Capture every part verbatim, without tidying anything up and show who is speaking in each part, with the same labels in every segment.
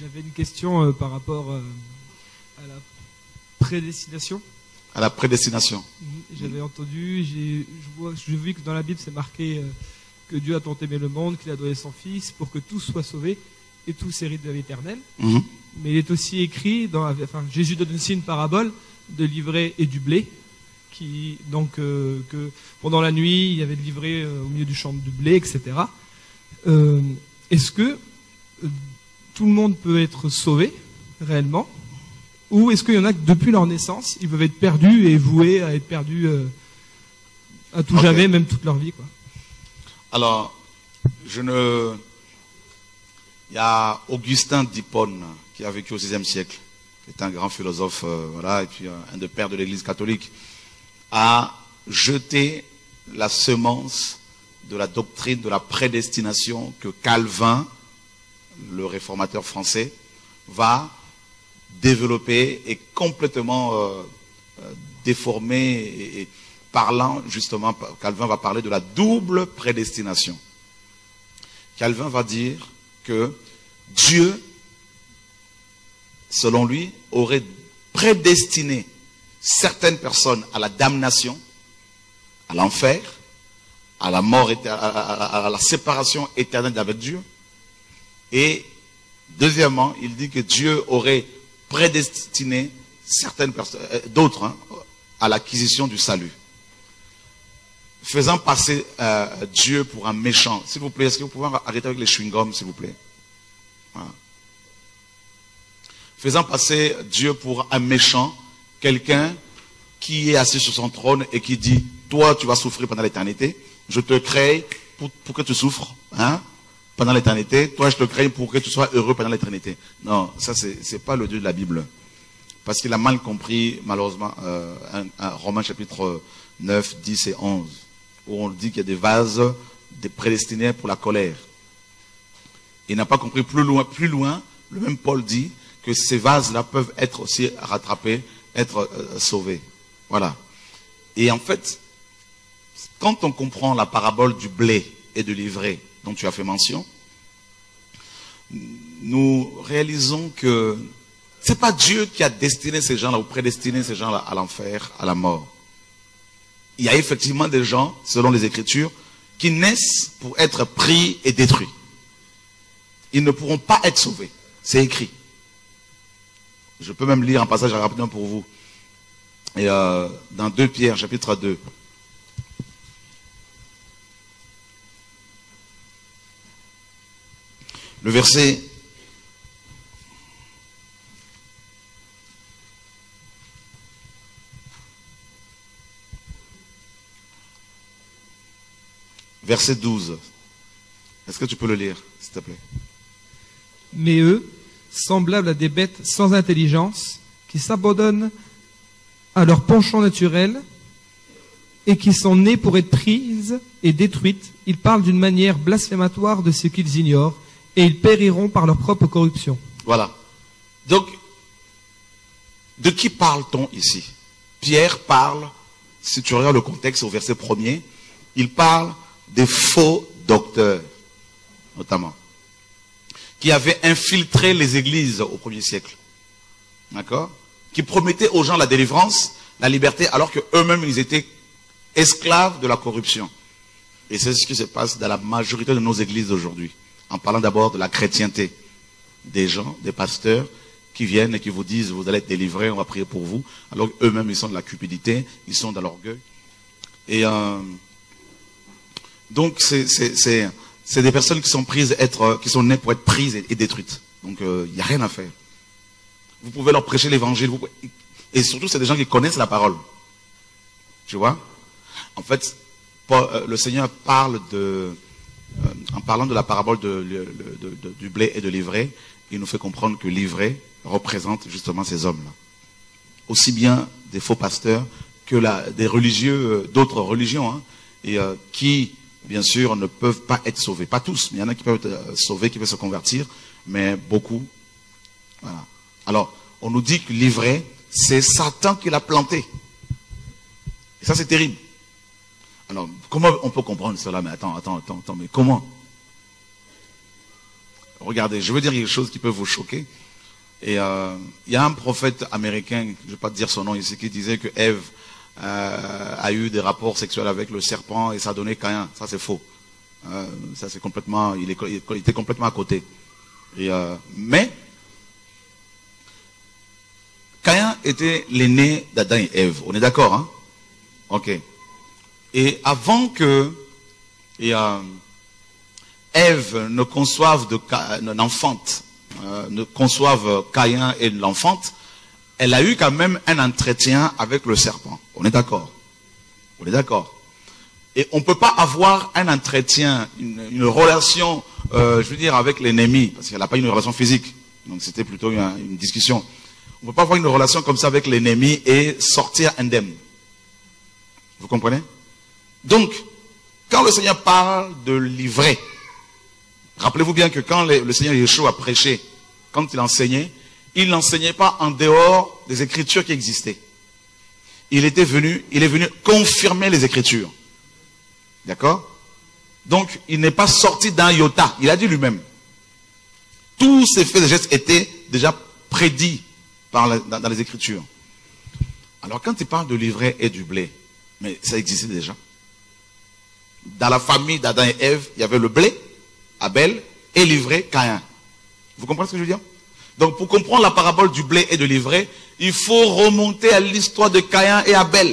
Speaker 1: J'avais une question euh, par rapport euh, à la prédestination.
Speaker 2: À la prédestination.
Speaker 1: J'avais entendu, j'ai, je vois, je vu que dans la Bible c'est marqué euh, que Dieu a tant aimé le monde qu'il a donné son Fils pour que tous soient sauvés et tous héritent de la vie éternelle.
Speaker 2: Mm-hmm.
Speaker 1: Mais il est aussi écrit, dans, enfin, Jésus donne aussi une parabole de l'ivraie et du blé, qui donc euh, que pendant la nuit il y avait de l'ivraie euh, au milieu du champ du blé, et cetera. Euh, est-ce que euh, tout le monde peut être sauvé réellement, ou est-ce qu'il y en a que depuis leur naissance ils peuvent être perdus et voués à être perdus euh, à tout okay. jamais, même toute leur vie, quoi.
Speaker 2: Alors, je ne... Il y a Augustin d'Hippone qui a vécu au sixième siècle, qui est un grand philosophe, euh, voilà, et puis euh, un des pères de l'Église catholique, a jeté la semence de la doctrine de la prédestination que Calvin, le réformateur français, va développer et complètement euh, euh, déformer et, et parlant justement, Calvin va parler de la double prédestination. Calvin va dire que Dieu, selon lui, aurait prédestiné certaines personnes à la damnation, à l'enfer, à la mort, à, à, à la séparation éternelle avec Dieu. Et deuxièmement, il dit que Dieu aurait prédestiné certaines personnes, euh, d'autres, hein, à l'acquisition du salut. Faisant passer euh, Dieu pour un méchant. S'il vous plaît, est-ce que vous pouvez arrêter avec les chewing-gums, s'il vous plaît? Voilà. Faisant passer Dieu pour un méchant, quelqu'un qui est assis sur son trône et qui dit, toi tu vas souffrir pendant l'éternité, je te crée pour, pour que tu souffres, hein, pendant l'éternité, toi je te crée pour que tu sois heureux pendant l'éternité. Non, ça c'est, c'est pas le Dieu de la Bible. Parce qu'il a mal compris, malheureusement, euh, un, un Romains chapitre neuf, dix et onze, où on dit qu'il y a des vases des prédestinés pour la colère. Il n'a pas compris plus loin, plus loin, le même Paul dit que ces vases-là peuvent être aussi rattrapés, être euh, sauvés. Voilà. Et en fait, quand on comprend la parabole du blé et de l'ivraie dont tu as fait mention, nous réalisons que c'est pas Dieu qui a destiné ces gens-là ou prédestiné ces gens-là à l'enfer, à la mort. Il y a effectivement des gens, selon les Écritures, qui naissent pour être pris et détruits. Ils ne pourront pas être sauvés. C'est écrit. Je peux même lire un passage rapidement pour vous. Et euh, dans deux Pierre, chapitre deux. Le verset verset douze. Est-ce que tu peux le lire, s'il te plaît?
Speaker 1: Mais eux, semblables à des bêtes sans intelligence, qui s'abandonnent à leur penchant naturel et qui sont nées pour être prises et détruites, ils parlent d'une manière blasphématoire de ce qu'ils ignorent et ils périront par leur propre corruption.
Speaker 2: Voilà. Donc, de qui parle-t-on ici? Pierre parle, si tu regardes le contexte au verset premier, il parle des faux docteurs, notamment, qui avaient infiltré les églises au premier siècle. D'accord? Qui promettaient aux gens la délivrance, la liberté, alors que eux-mêmes ils étaient esclaves de la corruption. Et c'est ce qui se passe dans la majorité de nos églises aujourd'hui. En parlant d'abord de la chrétienté. Des gens, des pasteurs, qui viennent et qui vous disent, vous allez être délivrés, on va prier pour vous. Alors qu'eux-mêmes, ils sont de la cupidité, ils sont dans l'orgueil. Et euh, donc, c'est, c'est, c'est, c'est des personnes qui sont prises, être, qui sont nées pour être prises et, et détruites. Donc, il euh, n'y a rien à faire. Vous pouvez leur prêcher l'évangile. Pouvez... Et surtout, c'est des gens qui connaissent la parole. Tu vois? En fait, Paul, euh, le Seigneur parle de... Euh, en parlant de la parabole de, de, de, de, du blé et de l'ivraie, il nous fait comprendre que l'ivraie représente justement ces hommes-là. Aussi bien des faux pasteurs que la, des religieux, euh, d'autres religions, hein, et euh, qui, bien sûr, ne peuvent pas être sauvés. Pas tous, mais il y en a qui peuvent être euh, sauvés, qui peuvent se convertir, mais beaucoup. Voilà. Alors, on nous dit que l'ivraie, c'est Satan qui l'a planté. Et ça, c'est terrible. Alors, comment on peut comprendre cela? Mais attends, attends, attends, attends, mais comment? regardez, je veux dire quelque chose qui peut vous choquer. Et euh, il y a un prophète américain, je ne vais pas te dire son nom ici, qui disait que Ève euh, a eu des rapports sexuels avec le serpent et ça a donné Caïn. Ça c'est faux. Euh, ça c'est complètement, il, est, il était complètement à côté. Et, euh, mais Caïn était l'aîné d'Adam et Ève. On est d'accord, hein? Ok. Et avant que et, euh, Ève ne conçoive de n'enfante, euh, ne conçoive Caïn et l'enfante, elle a eu quand même un entretien avec le serpent. On est d'accord? On est d'accord? Et on ne peut pas avoir un entretien, une, une relation, euh, je veux dire, avec l'ennemi, parce qu'elle n'a pas une relation physique. Donc c'était plutôt une, une discussion. On ne peut pas avoir une relation comme ça avec l'ennemi et sortir indemne. Vous comprenez? Donc, quand le Seigneur parle de livrer, rappelez-vous bien que quand le, le Seigneur Yeshua a prêché, quand il enseignait, il n'enseignait pas en dehors des Écritures qui existaient. Il était venu, il est venu confirmer les Écritures. D'accord? Donc, il n'est pas sorti d'un iota. Il a dit lui-même. Tous ces faits et gestes étaient déjà prédits par la, dans, dans les Écritures. Alors, quand il parle de livret et du blé, mais ça existait déjà. Dans la famille d'Adam et Ève, il y avait le blé, Abel, et l'ivraie, Caïn. Vous comprenez ce que je veux dire? Donc, pour comprendre la parabole du blé et de l'ivraie, il faut remonter à l'histoire de Caïn et Abel.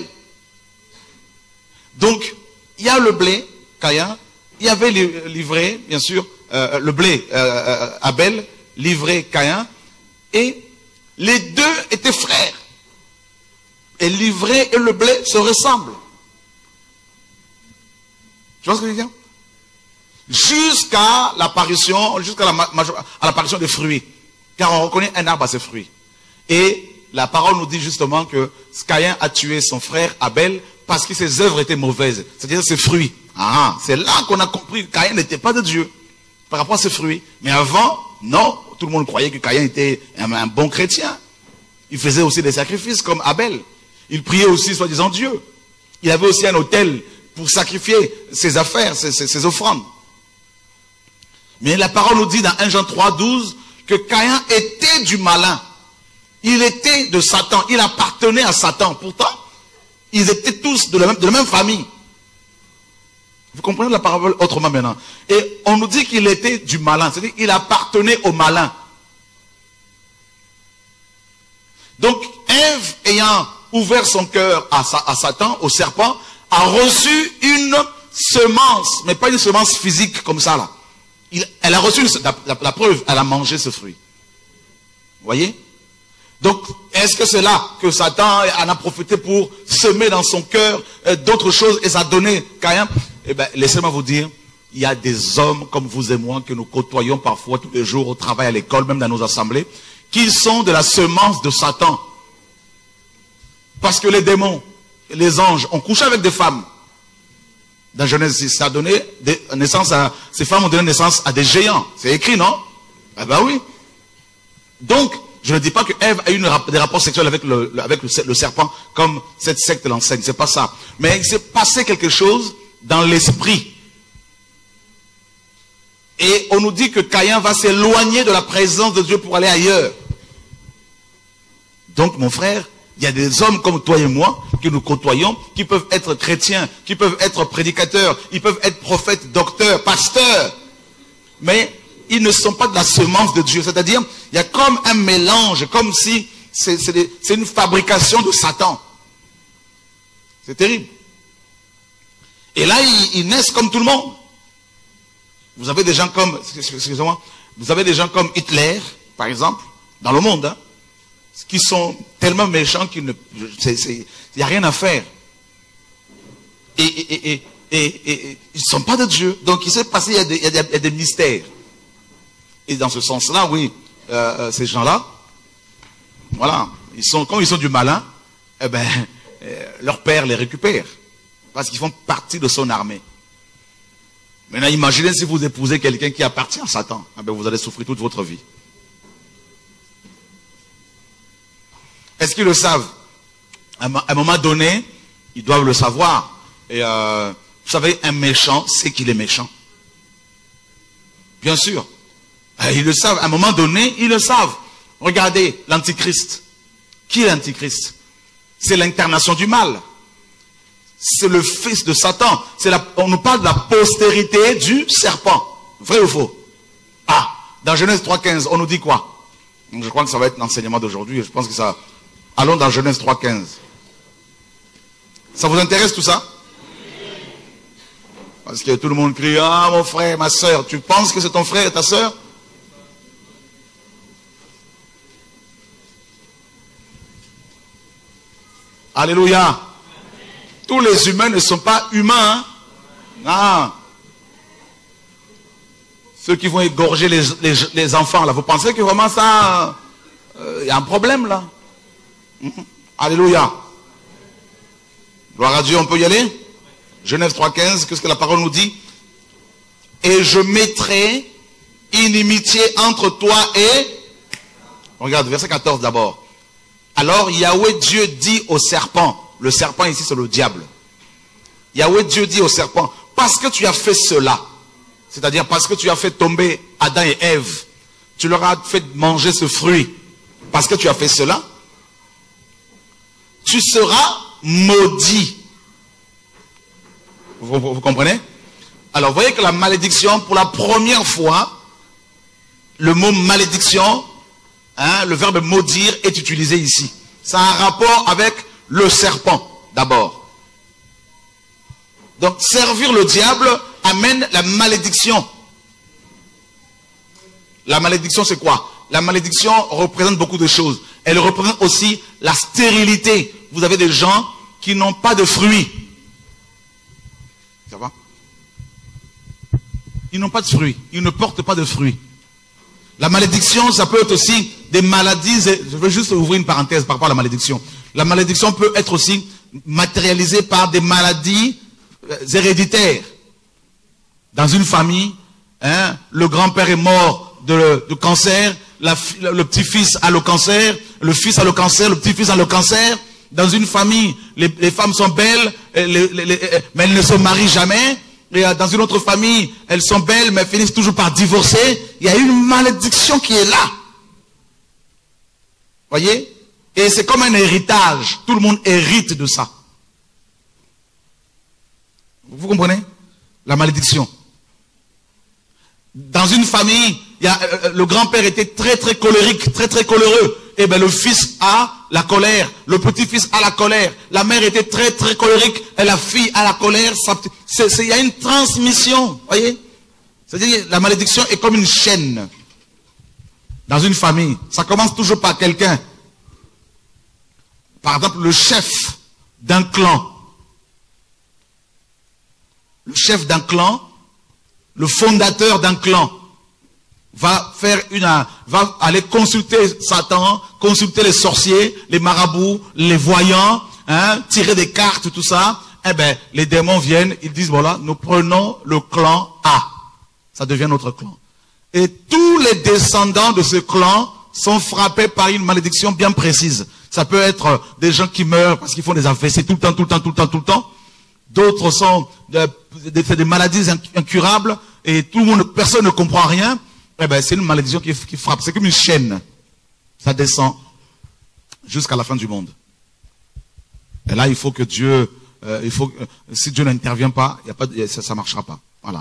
Speaker 2: Donc, il y a le blé, Caïn, il y avait l'ivraie, bien sûr, euh, le blé, euh, Abel, l'ivraie, Caïn, et les deux étaient frères. Et l'ivraie et le blé se ressemblent. Tu vois ce que je veux dire? Jusqu'à l'apparition, jusqu'à la, à l'apparition des fruits. Car on reconnaît un arbre à ses fruits. Et la parole nous dit justement que Caïn a tué son frère Abel parce que ses œuvres étaient mauvaises. C'est-à-dire ses fruits. Ah, c'est là qu'on a compris que Caïn n'était pas de Dieu. Par rapport à ses fruits. Mais avant, non. Tout le monde croyait que Caïn était un, un bon chrétien. Il faisait aussi des sacrifices comme Abel. Il priait aussi, soi-disant, Dieu. Il avait aussi un autel pour sacrifier ses affaires, ses, ses, ses offrandes. Mais la parole nous dit dans un Jean trois, douze que Caïn était du malin. Il était de Satan. Il appartenait à Satan. Pourtant, ils étaient tous de la même, de la même famille. Vous comprenez la parabole autrement maintenant? Et on nous dit qu'il était du malin. C'est-à-dire qu'il appartenait au malin. Donc, Ève, ayant ouvert son cœur à, à Satan, au serpent, a reçu une semence, mais pas une semence physique comme ça là. Il, elle a reçu une, la, la, la preuve, elle a mangé ce fruit. Vous voyez? Donc, est-ce que c'est là que Satan en a profité pour semer dans son cœur euh, d'autres choses et ça a donné Caïn? Eh bien, laissez-moi vous dire, il y a des hommes comme vous et moi que nous côtoyons parfois tous les jours au travail, à l'école, même dans nos assemblées, qui sont de la semence de Satan. Parce que les démons, les anges ont couché avec des femmes. Dans Genèse six, ça a donné des, naissance à, ces femmes ont donné naissance à des géants. C'est écrit, non? Eh ben oui. Donc, je ne dis pas que Ève a eu une, des rapports sexuels avec, le, avec le, le serpent, comme cette secte l'enseigne. C'est pas ça. Mais il s'est passé quelque chose dans l'esprit. Et on nous dit que Caïn va s'éloigner de la présence de Dieu pour aller ailleurs. Donc, mon frère, il y a des hommes comme toi et moi, que nous côtoyons, qui peuvent être chrétiens, qui peuvent être prédicateurs, ils peuvent être prophètes, docteurs, pasteurs. Mais ils ne sont pas de la semence de Dieu. C'est-à-dire, il y a comme un mélange, comme si c'est une fabrication de Satan. C'est terrible. Et là, ils, ils naissent comme tout le monde. Vous avez des gens comme, excusez-moi, vous avez des gens comme Hitler, par exemple, dans le monde, hein, qui sont tellement méchants qu'il ne, il n'y a rien à faire. Et, et, et, et, et, et ils ne sont pas de Dieu. Donc il s'est passé, il y a des, il y a des, il y a des mystères. Et dans ce sens-là, oui, euh, ces gens-là, voilà, ils sont, quand ils sont du malin, eh ben, euh, leur père les récupère. Parce qu'ils font partie de son armée. Maintenant, imaginez si vous épousez quelqu'un qui appartient à Satan. Eh ben, vous allez souffrir toute votre vie. Est-ce qu'ils le savent? À un moment donné, ils doivent le savoir. Et euh, vous savez, un méchant sait qu'il est méchant. Bien sûr. Ils le savent. À un moment donné, ils le savent. Regardez l'Antichrist. Qui est l'Antichrist? C'est l'incarnation du mal. C'est le fils de Satan. La, on nous parle de la postérité du serpent. Vrai ou faux? Ah, dans Genèse trois quinze, on nous dit quoi? Je crois que ça va être l'enseignement d'aujourd'hui. Je pense que ça... Allons dans Genèse trois quinze. Ça vous intéresse tout ça? Parce que tout le monde crie, ah mon frère, ma soeur, tu penses que c'est ton frère et ta soeur? Alléluia. Tous les humains ne sont pas humains. Hein? Non. Ceux qui vont égorger les, les, les enfants, là, vous pensez que vraiment ça, il euh, y a un problème là? Mmh. Alléluia. Gloire à Dieu, on peut y aller? Genèse trois quinze, qu'est-ce que la parole nous dit? Et je mettrai inimitié entre toi et... Regarde, verset quatorze d'abord. Alors Yahweh Dieu dit au serpent, le serpent ici c'est le diable. Yahweh Dieu dit au serpent, parce que tu as fait cela, c'est-à-dire parce que tu as fait tomber Adam et Ève, tu leur as fait manger ce fruit, parce que tu as fait cela, tu seras maudit. Vous, vous, vous comprenez? Alors vous voyez que la malédiction, pour la première fois, le mot malédiction, hein, le verbe maudire est utilisé ici. Ça a un rapport avec le serpent, d'abord. Donc servir le diable amène la malédiction. La malédiction c'est quoi? La malédiction représente beaucoup de choses. Elle représente aussi la stérilité. Vous avez des gens qui n'ont pas de fruits. Ça va? Ils n'ont pas de fruits. Ils ne portent pas de fruits. La malédiction, ça peut être aussi des maladies. Je veux juste ouvrir une parenthèse par rapport à la malédiction. La malédiction peut être aussi matérialisée par des maladies héréditaires. Dans une famille, hein, le grand-père est mort de, de cancer, la, le petit-fils a le cancer, le fils a le cancer, le petit-fils a le cancer. Dans une famille, les, les femmes sont belles, les, les, les, mais elles ne se marient jamais. Et dans une autre famille, elles sont belles, mais finissent toujours par divorcer. Il y a une malédiction qui est là. Voyez? Et c'est comme un héritage. Tout le monde hérite de ça. Vous comprenez? La malédiction. Dans une famille, il y a, euh, le grand-père était très très colérique, très très coléreux. Et bien le fils a la colère, le petit-fils a la colère. La mère était très très colérique et la fille a la colère. Il y a une transmission, voyez? C'est-à-dire la malédiction est comme une chaîne. Dans une famille, ça commence toujours par quelqu'un. Par exemple, le chef d'un clan. Le chef d'un clan, le fondateur d'un clan, va faire une, va aller consulter Satan, consulter les sorciers, les marabouts, les voyants, hein, tirer des cartes, tout ça. Eh ben, les démons viennent, ils disent voilà, nous prenons le clan A. Ça devient notre clan. Et tous les descendants de ce clan sont frappés par une malédiction bien précise. Ça peut être des gens qui meurent parce qu'ils font des A V C tout le temps, tout le temps, tout le temps, tout le temps. D'autres sont des, des, des maladies incurables et tout le monde, personne ne comprend rien. Eh ben, c'est une malédiction qui, qui frappe. C'est comme une chaîne. Ça descend jusqu'à la fin du monde. Et là, il faut que Dieu, euh, il faut, euh, si Dieu n'intervient pas, y a pas, ça, ça marchera pas. Voilà.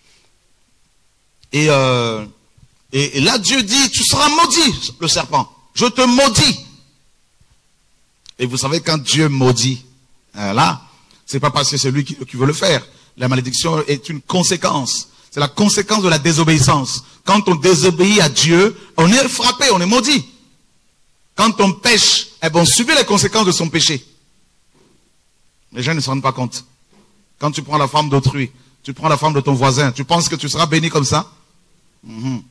Speaker 2: Et, euh, et, et là, Dieu dit, tu seras maudit, le serpent. Je te maudis. Et vous savez, quand Dieu maudit, euh, là, c'est pas parce que c'est lui qui, qui veut le faire. La malédiction est une conséquence. C'est la conséquence de la désobéissance. Quand on désobéit à Dieu, on est frappé, on est maudit. Quand on pêche, eh ben on subit les conséquences de son péché. Les gens ne se rendent pas compte. Quand tu prends la femme d'autrui, tu prends la femme de ton voisin, tu penses que tu seras béni comme ça? Mm-hmm.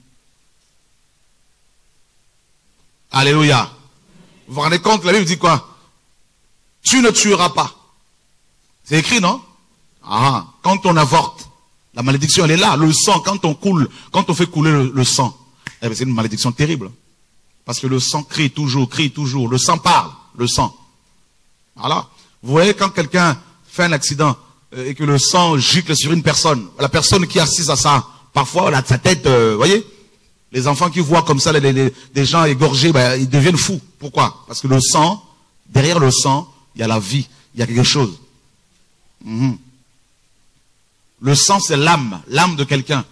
Speaker 2: Alléluia. Vous vous rendez compte, la Bible dit quoi? Tu ne tueras pas. C'est écrit, non? Ah, quand on avorte, la malédiction, elle est là. Le sang, quand on coule, quand on fait couler le, le sang, eh bien, c'est une malédiction terrible. Parce que le sang crie toujours, crie toujours. Le sang parle, le sang. Voilà. Vous voyez, quand quelqu'un fait un accident euh, et que le sang gicle sur une personne, la personne qui est assise à ça, parfois, elle a sa tête, euh, vous voyez, Les enfants qui voient comme ça les, les, des gens égorgés, ben, ils deviennent fous. Pourquoi? Parce que le sang, derrière le sang, il y a la vie, il y a quelque chose. Mm-hmm. Le sang, c'est l'âme, l'âme de quelqu'un.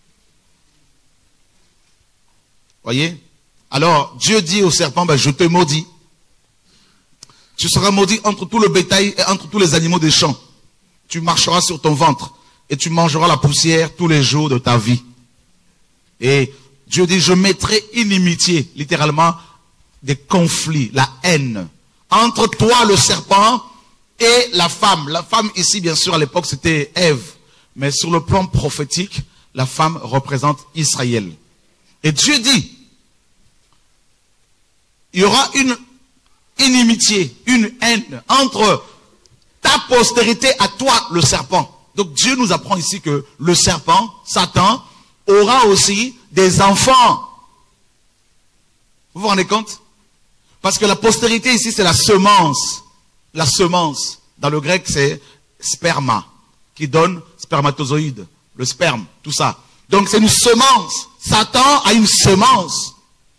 Speaker 2: Voyez? Alors, Dieu dit au serpent, ben, je te maudis. Tu seras maudit entre tout le bétail et entre tous les animaux des champs. Tu marcheras sur ton ventre et tu mangeras la poussière tous les jours de ta vie. Et Dieu dit, je mettrai inimitié, littéralement, des conflits, la haine, entre toi, le serpent, et la femme. La femme ici, bien sûr, à l'époque, c'était Ève. Mais sur le plan prophétique, la femme représente Israël. Et Dieu dit, il y aura une inimitié, une haine entre ta postérité à toi, le serpent. Donc Dieu nous apprend ici que le serpent, Satan, aura aussi des enfants. Vous vous rendez compte? Parce que la postérité ici, c'est la semence. La semence. Dans le grec, c'est sperma, qui donne spermatozoïde, le sperme, tout ça. Donc c'est une semence. Satan a une semence.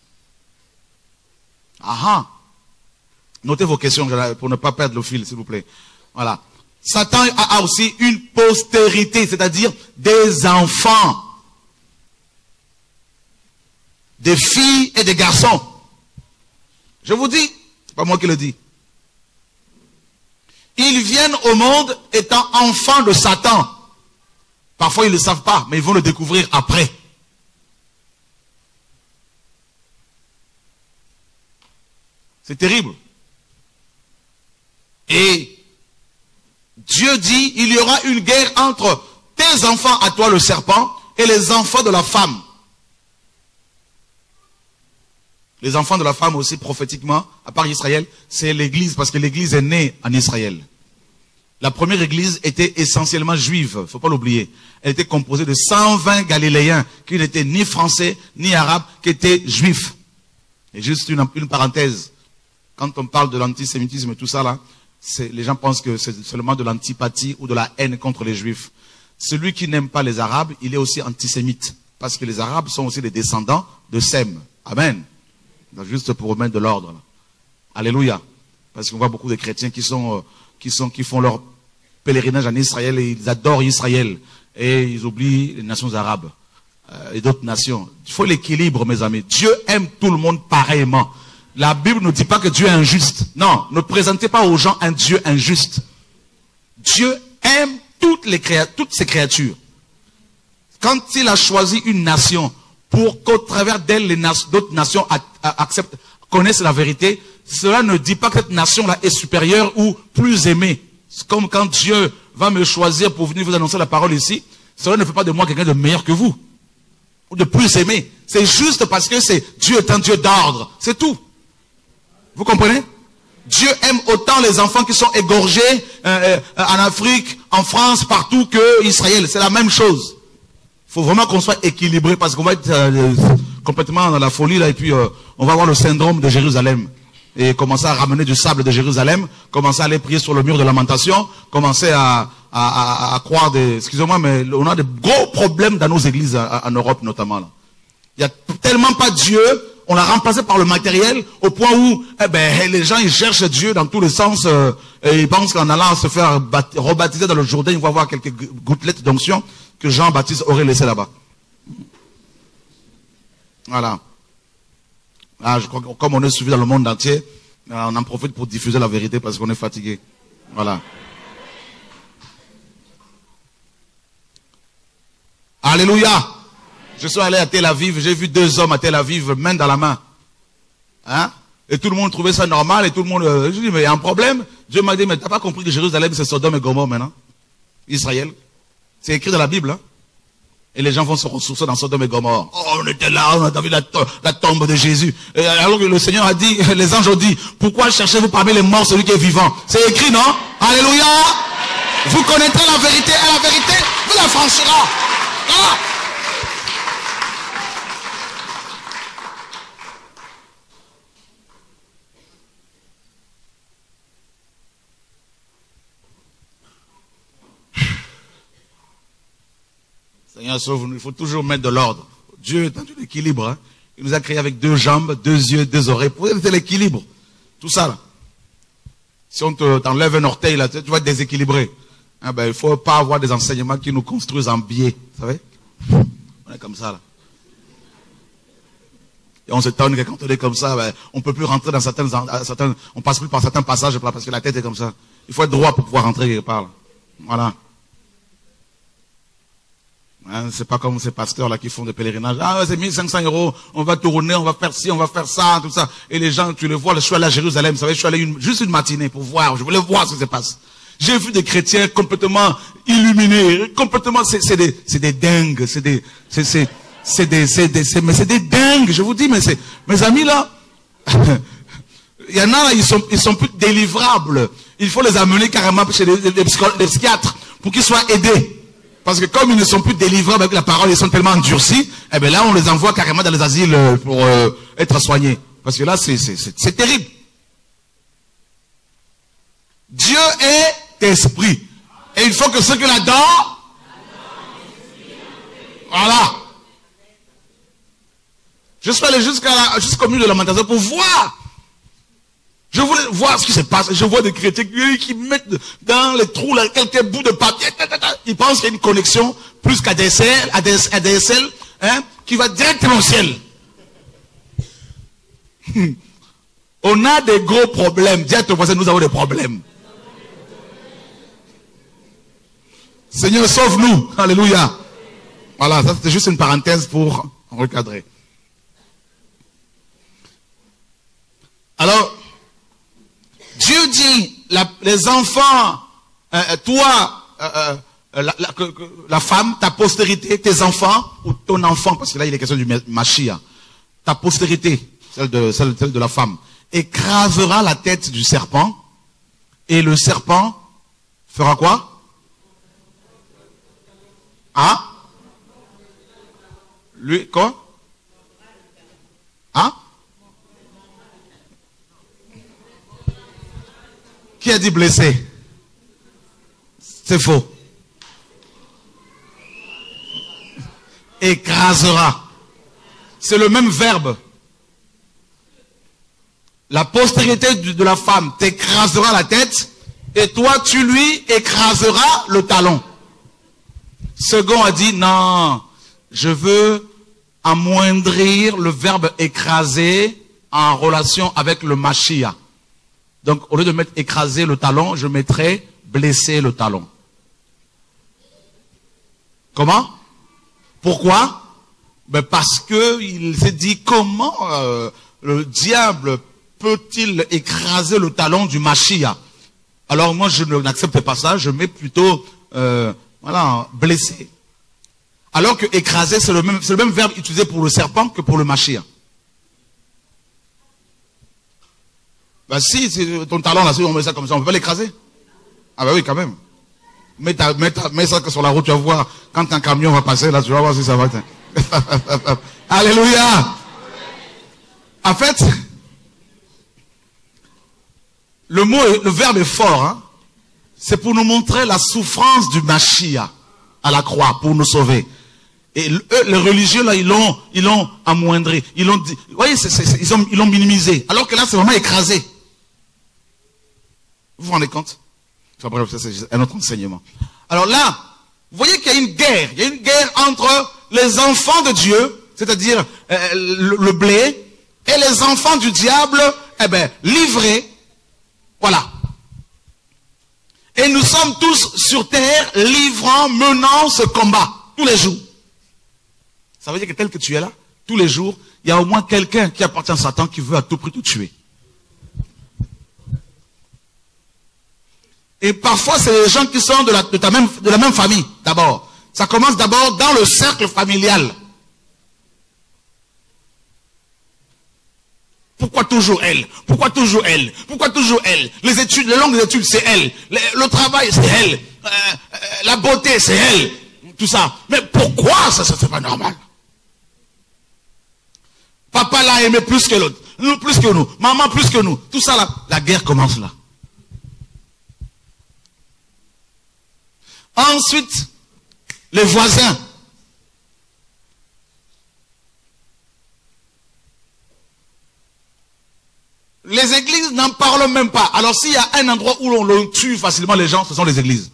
Speaker 2: Ah ah. Notez vos questions pour ne pas perdre le fil, s'il vous plaît. Voilà. Satan a aussi une postérité, c'est-à-dire des enfants. Des filles et des garçons. Je vous dis, c'est pas moi qui le dis. Ils viennent au monde étant enfants de Satan. Parfois ils ne le savent pas, mais ils vont le découvrir après. C'est terrible. Et Dieu dit, il y aura une guerre entre tes enfants à toi, le serpent, et les enfants de la femme. Les enfants de la femme aussi, prophétiquement, à part Israël, c'est l'église, parce que l'église est née en Israël. La première église était essentiellement juive, il ne faut pas l'oublier. Elle était composée de cent vingt Galiléens, qui n'étaient ni français, ni arabes, qui étaient juifs. Et juste une, une parenthèse, quand on parle de l'antisémitisme et tout ça là, les gens pensent que c'est seulement de l'antipathie ou de la haine contre les juifs. Celui qui n'aime pas les arabes, il est aussi antisémite. Parce que les arabes sont aussi des descendants de Sem. Amen. Donc, juste pour remettre de l'ordre. Alléluia. Parce qu'on voit beaucoup de chrétiens qui sont, euh, qui sont, qui font leur pèlerinage en Israël et ils adorent Israël. Et ils oublient les nations arabes euh, et d'autres nations. Il faut l'équilibre, mes amis. Dieu aime tout le monde pareillement. La Bible ne dit pas que Dieu est injuste. Non, ne présentez pas aux gens un Dieu injuste. Dieu aime toutes, les créa toutes ses créatures. Quand il a choisi une nation pour qu'au travers d'elle, les na d'autres nations acceptent, connaissent la vérité, cela ne dit pas que cette nation-là est supérieure ou plus aimée. C'est comme quand Dieu va me choisir pour venir vous annoncer la parole ici, cela ne fait pas de moi quelqu'un de meilleur que vous, ou de plus aimé. C'est juste parce que c'est Dieu est un Dieu d'ordre, c'est tout. Vous comprenez? Dieu aime autant les enfants qui sont égorgés euh, euh, en Afrique, en France, partout que Israël. C'est la même chose. Il faut vraiment qu'on soit équilibré parce qu'on va être euh, complètement dans la folie là et puis euh, on va avoir le syndrome de Jérusalem. Et commencer à ramener du sable de Jérusalem, commencer à aller prier sur le mur de lamentation, commencer à, à, à, à croire des... Excusez-moi, mais on a de gros problèmes dans nos églises en, en Europe notamment. Là. Il n'y a tellement pas Dieu... On l'a remplacé par le matériel au point où eh ben, les gens ils cherchent Dieu dans tous les sens euh, et ils pensent qu'en allant se faire rebaptiser dans le Jourdain, ils vont avoir quelques gouttelettes d'onction que Jean-Baptiste aurait laissé là-bas. Voilà. Ah, je crois que comme on est suivi dans le monde entier, on en profite pour diffuser la vérité parce qu'on est fatigué. Voilà. Alléluia. Je suis allé à Tel Aviv, j'ai vu deux hommes à Tel Aviv, main dans la main. Hein? Et tout le monde trouvait ça normal, et tout le monde... Euh, je dis, mais il y a un problème. Dieu m'a dit, mais t'as pas compris que Jérusalem, c'est Sodome et Gomorrhe maintenant? Israël. C'est écrit dans la Bible. Hein? Et les gens vont se ressourcer dans Sodome et Gomorrhe. Oh, on était là, on a vu la, to la tombe de Jésus. Et alors que le Seigneur a dit, les anges ont dit, pourquoi cherchez-vous parmi les morts celui qui est vivant? C'est écrit, non? Alléluia! Vous connaîtrez la vérité, et la vérité vous la franchira. Ah! Seigneur, sauve-nous. Il faut toujours mettre de l'ordre. Dieu est un Dieu d'équilibre. Hein. Il nous a créés avec deux jambes, deux yeux, deux oreilles. C'est l'équilibre. Tout ça là. Si on t'enlève un orteil là, tu vas être déséquilibré. Ah ben, il ne faut pas avoir des enseignements qui nous construisent en biais. Vous savez? On est comme ça là. Et on s'étonne que quand on est comme ça, ben, on ne peut plus rentrer dans certaines, certains, on passe plus par certains passages parce que la tête est comme ça. Il faut être droit pour pouvoir rentrer quelque part. Là. Voilà. Hein, c'est pas comme ces pasteurs là qui font des pèlerinages. Ah, c'est mille cinq cents euros, on va tourner, on va faire ci, on va faire ça, tout ça. Et les gens, tu les vois, je suis allé à Jérusalem, vous savez, je suis allé une, juste une matinée pour voir, je voulais voir ce qui se passe. J'ai vu des chrétiens complètement illuminés, complètement, c'est, c'est des, c'est des dingues, c'est des, c'est, c'est, c'est des, c'est des, c'est, mais c'est des dingues, je vous dis, mais c'est, mes amis là, il y en a là, ils sont, ils sont plus délivrables. Il faut les amener carrément chez les, les, les psychiatres pour qu'ils soient aidés. Parce que comme ils ne sont plus délivrables avec la parole, ils sont tellement endurcis, eh bien là, on les envoie carrément dans les asiles pour euh, être soignés. Parce que là, c'est, c'est, c'est, c'est terrible. Dieu est esprit. Et il faut que ceux qui l'adorent, voilà. Je suis allé jusqu'à la, jusqu'au milieu de la lamentation pour voir. Je voulais voir ce qui se passe. Je vois des chrétiens qui mettent dans les trous là, quelques bouts de papier. Ils pensent qu'il y a une connexion plus qu'à D S L, à D S L, hein, qui va directement au ciel. On a des gros problèmes. Dis à ton voisin, nous avons des problèmes. Seigneur, sauve-nous. Alléluia. Voilà, ça c'était juste une parenthèse pour recadrer. Alors, Dieu dit, la, les enfants, euh, toi, euh, euh, la, la, la femme, ta postérité, tes enfants, ou ton enfant, parce que là il est question du Machia, ta postérité, celle de, celle, celle de la femme, écrasera la tête du serpent, et le serpent fera quoi? Ah? Lui, quoi? Ah? Qui a dit blessé? C'est faux. Écrasera. C'est le même verbe. La postérité de la femme t'écrasera la tête et toi tu lui écraseras le talon. Second a dit non, je veux amoindrir le verbe écraser en relation avec le Machia. Donc, au lieu de mettre écraser le talon, je mettrai blesser le talon. Comment? Pourquoi? Ben parce que il s'est dit comment euh, le diable peut-il écraser le talon du Machia? Alors moi, je n'accepte pas ça. Je mets plutôt euh, voilà blesser. Alors que écraser, c'est le même, c'est le même verbe utilisé pour le serpent que pour le Machia. Ben si, c'est ton talon là, si on met ça comme ça, on peut pas l'écraser? Ah ben oui, quand même. Mets, ta, mets, ta, mets ça sur la route, tu vas voir, quand un camion va passer là, tu vas voir si ça va être... Alléluia! En fait, le mot, le verbe est fort, hein? C'est pour nous montrer la souffrance du Machia à la croix, pour nous sauver. Et eux, les religieux là, ils l'ont, ils l'ont amoindri, ils l'ont dit, vous voyez, c'est, c'est, ils ont, ils l'ont minimisé. Alors que là, c'est vraiment écrasé. Vous vous rendez compte? Enfin bref, ça c'est un autre enseignement. Alors là, vous voyez qu'il y a une guerre. Il y a une guerre entre les enfants de Dieu, c'est-à-dire euh, le, le blé, et les enfants du diable, eh ben, livrés. Voilà. Et nous sommes tous sur terre, livrant, menant ce combat, tous les jours. Ça veut dire que tel que tu es là, tous les jours, il y a au moins quelqu'un qui appartient à Satan qui veut à tout prix te tuer. Et parfois, c'est les gens qui sont de la, de ta même, de la même famille, d'abord. Ça commence d'abord dans le cercle familial. Pourquoi toujours elle? Pourquoi toujours elle? Pourquoi toujours elle? Les études, les longues études, c'est elle. Le, le travail, c'est elle. Euh, euh, la beauté, c'est elle. Tout ça. Mais pourquoi ça, ça c'est pas normal? Papa l'a aimé plus que l'autre. Nous plus que nous. Maman plus que nous. Tout ça là. La guerre commence là. Ensuite, les voisins. Les églises n'en parlent même pas. Alors s'il y a un endroit où l'on tue facilement les gens, ce sont les églises.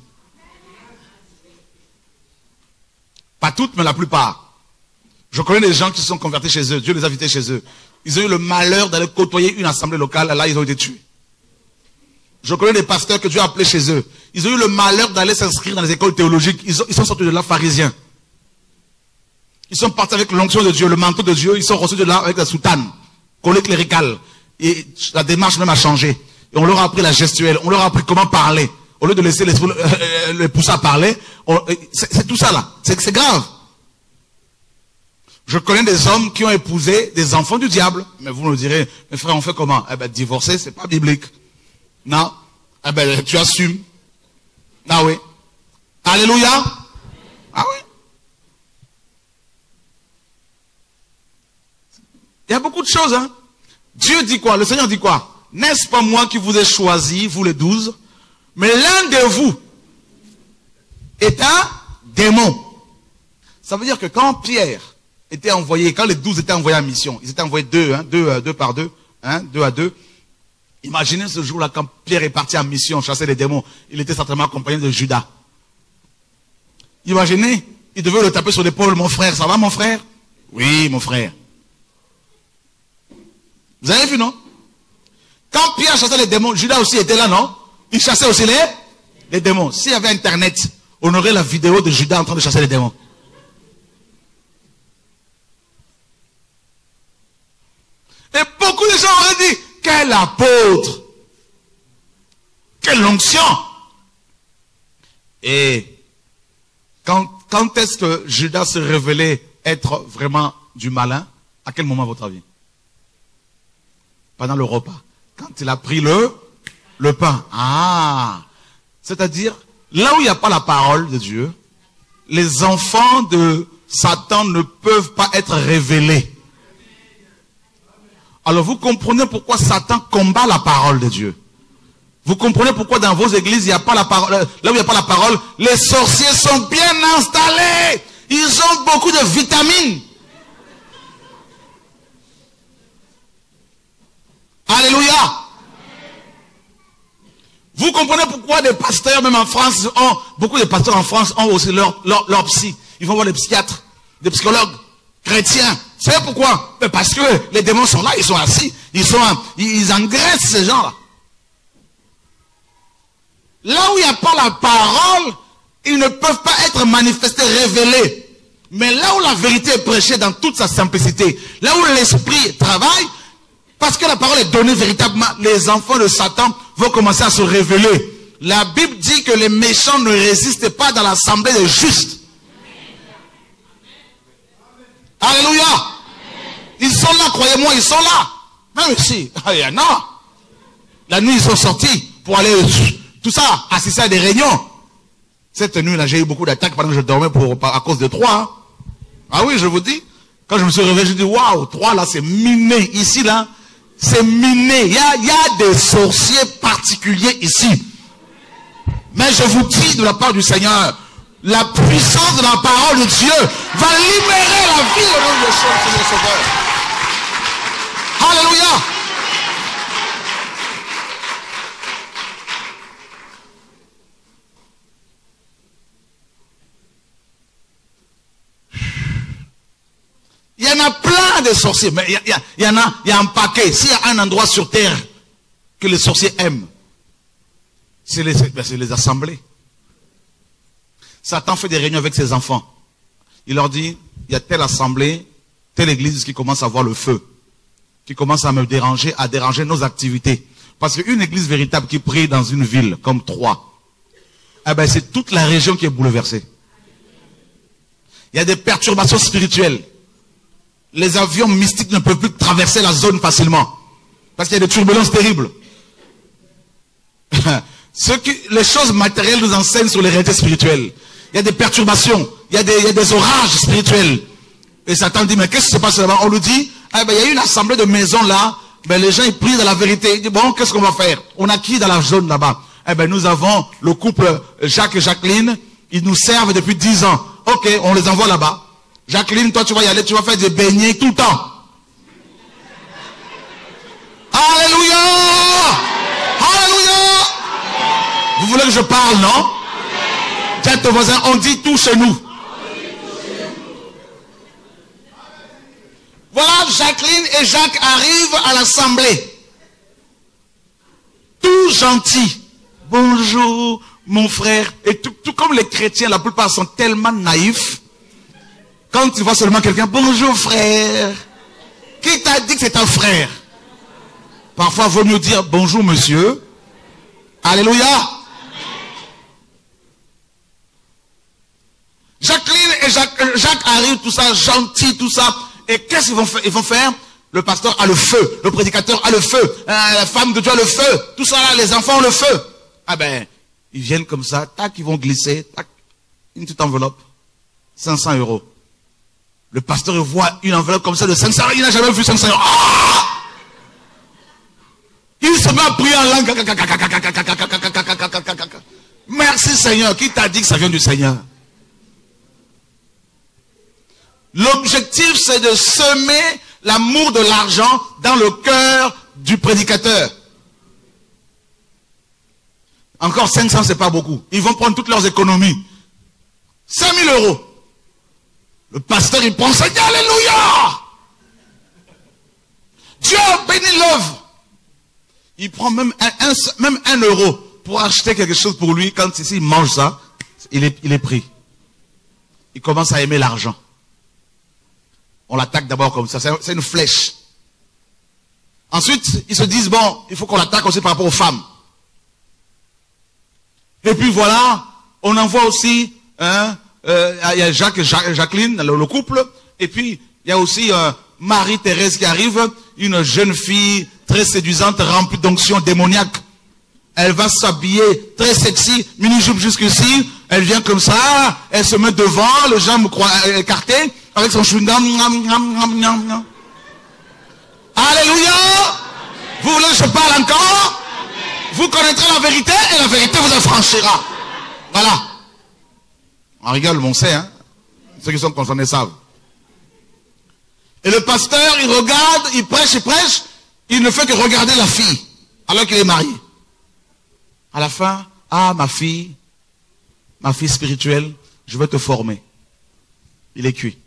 Speaker 2: Pas toutes, mais la plupart. Je connais des gens qui se sont convertis chez eux. Dieu les a invités chez eux. Ils ont eu le malheur d'aller côtoyer une assemblée locale. Là, ils ont été tués. Je connais des pasteurs que Dieu a appelés chez eux. Ils ont eu le malheur d'aller s'inscrire dans les écoles théologiques. Ils, ont, ils sont sortis de là pharisiens. Ils sont partis avec l'onction de Dieu, le manteau de Dieu. Ils sont reçus de là avec la soutane, collée cléricale. Et la démarche même a changé. Et on leur a appris la gestuelle. On leur a appris comment parler. Au lieu de laisser les, euh, les pousser à parler, c'est tout ça là. C'est grave. Je connais des hommes qui ont épousé des enfants du diable. Mais vous me direz, mes frères, on fait comment? Eh ben, divorcer, c'est pas biblique. Non. Eh ben, tu assumes. Ah oui. Alléluia. Ah oui. Il y a beaucoup de choses, hein. Dieu dit quoi? Le Seigneur dit quoi? N'est-ce pas moi qui vous ai choisi, vous les douze? Mais l'un de vous est un démon. Ça veut dire que quand Pierre était envoyé, quand les douze étaient envoyés en mission, ils étaient envoyés deux, hein, deux, euh, deux par deux, hein, deux à deux. Imaginez ce jour-là, quand Pierre est parti en mission, chasser les démons, il était certainement accompagné de Judas. Imaginez, il devait le taper sur l'épaule, mon frère, ça va mon frère? Oui, mon frère. Vous avez vu, non? Quand Pierre chassait les démons, Judas aussi était là, non? Il chassait aussi les, les démons. S'il y avait Internet, on aurait la vidéo de Judas en train de chasser les démons. Et beaucoup de gens auraient dit, quel apôtre! Quelle onction! Et quand, quand est-ce que Judas se révélait être vraiment du malin? À quel moment, à votre avis? Pendant le repas. Quand il a pris le, le pain. Ah! C'est-à-dire, là où il n'y a pas la parole de Dieu, les enfants de Satan ne peuvent pas être révélés. Alors vous comprenez pourquoi Satan combat la parole de Dieu. Vous comprenez pourquoi dans vos églises, il n'y a pas la parole, là où il n'y a pas la parole, les sorciers sont bien installés. Ils ont beaucoup de vitamines. Alléluia. Vous comprenez pourquoi des pasteurs, même en France, ont, beaucoup de pasteurs en France ont aussi leur, leur, leur psy. Ils vont voir des psychiatres, des psychologues chrétiens. Vous savez pourquoi? Parce que les démons sont là, ils sont assis, ils sont, ils engraissent ces gens-là. Là où il n'y a pas la parole, ils ne peuvent pas être manifestés, révélés. Mais là où la vérité est prêchée dans toute sa simplicité, là où l'esprit travaille, parce que la parole est donnée véritablement, les enfants de Satan vont commencer à se révéler. La Bible dit que les méchants ne résistent pas dans l'assemblée des justes. Alléluia. Ils sont là, croyez-moi, ils sont là. Même ici, il y en a. La nuit, ils sont sortis pour aller, tout ça, assister à des réunions. Cette nuit-là, j'ai eu beaucoup d'attaques pendant que je dormais pour, à cause de trois. Hein. Ah oui, je vous dis. Quand je me suis réveillé, je dis, waouh, trois là, c'est miné. Ici, là, c'est miné. Il y a, il y a des sorciers particuliers ici. Mais je vous dis de la part du Seigneur, la puissance de la parole de Dieu va libérer la vie au nom de Jésus, Sauveur. Alléluia. Il y en a plein de sorciers, mais il y, a, il, y a, il y en a, il y a un paquet. S'il y a un endroit sur terre que les sorciers aiment, c'est les, ben les assemblées. Satan fait des réunions avec ses enfants. Il leur dit, il y a telle assemblée, telle église qui commence à voir le feu, qui commence à me déranger, à déranger nos activités. Parce qu'une église véritable qui prie dans une ville comme Troyes, eh ben c'est toute la région qui est bouleversée. Il y a des perturbations spirituelles. Les avions mystiques ne peuvent plus traverser la zone facilement. Parce qu'il y a des turbulences terribles. Ce qui, les choses matérielles nous enseignent sur les réalités spirituelles. Il y a des perturbations. Il y a des, il y a des orages spirituels. Et Satan dit, mais qu'est-ce qui se passe là-bas? On lui dit, eh ben, il y a une assemblée de maisons là. Ben, les gens, ils prient de la vérité. Ils disent, bon, qu'est-ce qu'on va faire? On a qui dans la zone là-bas? Eh ben, nous avons le couple Jacques et Jacqueline. Ils nous servent depuis dix ans. Ok, on les envoie là-bas. Jacqueline, toi, tu vas y aller, tu vas faire des beignets tout le temps. Alléluia. Alléluia. Vous voulez que je parle, non? Tiens, ton voisin, on dit tout chez nous. Voilà, Jacqueline et Jacques arrivent à l'assemblée. Tout gentils. Bonjour, mon frère. Et tout, tout comme les chrétiens, la plupart sont tellement naïfs. Quand tu vois seulement quelqu'un, bonjour frère. Qui t'a dit que c'est un frère? Parfois, il vaut mieux dire bonjour monsieur. Alléluia. Jacqueline et Jacques, Jacques arrivent, tout ça, gentil, tout ça. Et qu'est-ce qu'ils vont faire? Ils vont faire? Le pasteur a le feu, le prédicateur a le feu, euh, la femme de Dieu a le feu, tout ça là, les enfants ont le feu. Ah ben, ils viennent comme ça, tac, ils vont glisser, tac, une petite enveloppe, cinq cents euros. Le pasteur il voit une enveloppe comme ça de cinq cents euros, il n'a jamais vu cinq cents euros. Ah! Il se met à prier en langue. Merci Seigneur, qui t'a dit que ça vient du Seigneur? L'objectif, c'est de semer l'amour de l'argent dans le cœur du prédicateur. Encore cinq cents, c'est pas beaucoup. Ils vont prendre toutes leurs économies. cinq mille euros. Le pasteur, il prend ça, il dit Alléluia. Dieu bénit l'œuvre. Il prend même un, un, même un euro pour acheter quelque chose pour lui. Quand ici, il mange ça, il est, il est pris. Il commence à aimer l'argent. On l'attaque d'abord comme ça, c'est une flèche. Ensuite, ils se disent, bon, il faut qu'on l'attaque aussi par rapport aux femmes. Et puis voilà, on envoie aussi, hein, euh, il y a Jacques et Jacqueline, le, le couple, et puis il y a aussi euh, Marie-Thérèse qui arrive, une jeune fille très séduisante, remplie d'onction démoniaque. Elle va s'habiller très sexy, mini-jupe jusqu'ici, elle vient comme ça, elle se met devant, les jambes écartées, avec son chewing-gum. Alléluia. Vous voulez que je parle encore? Vous connaîtrez la vérité et la vérité vous affranchira. Voilà. On rigole, mais on sait, hein. Ceux qui sont concernés savent. Et le pasteur, il regarde, il prêche, il prêche, il ne fait que regarder la fille, alors qu'il est marié. À la fin, ah, ma fille, ma fille spirituelle, je vais te former. Il est cuit.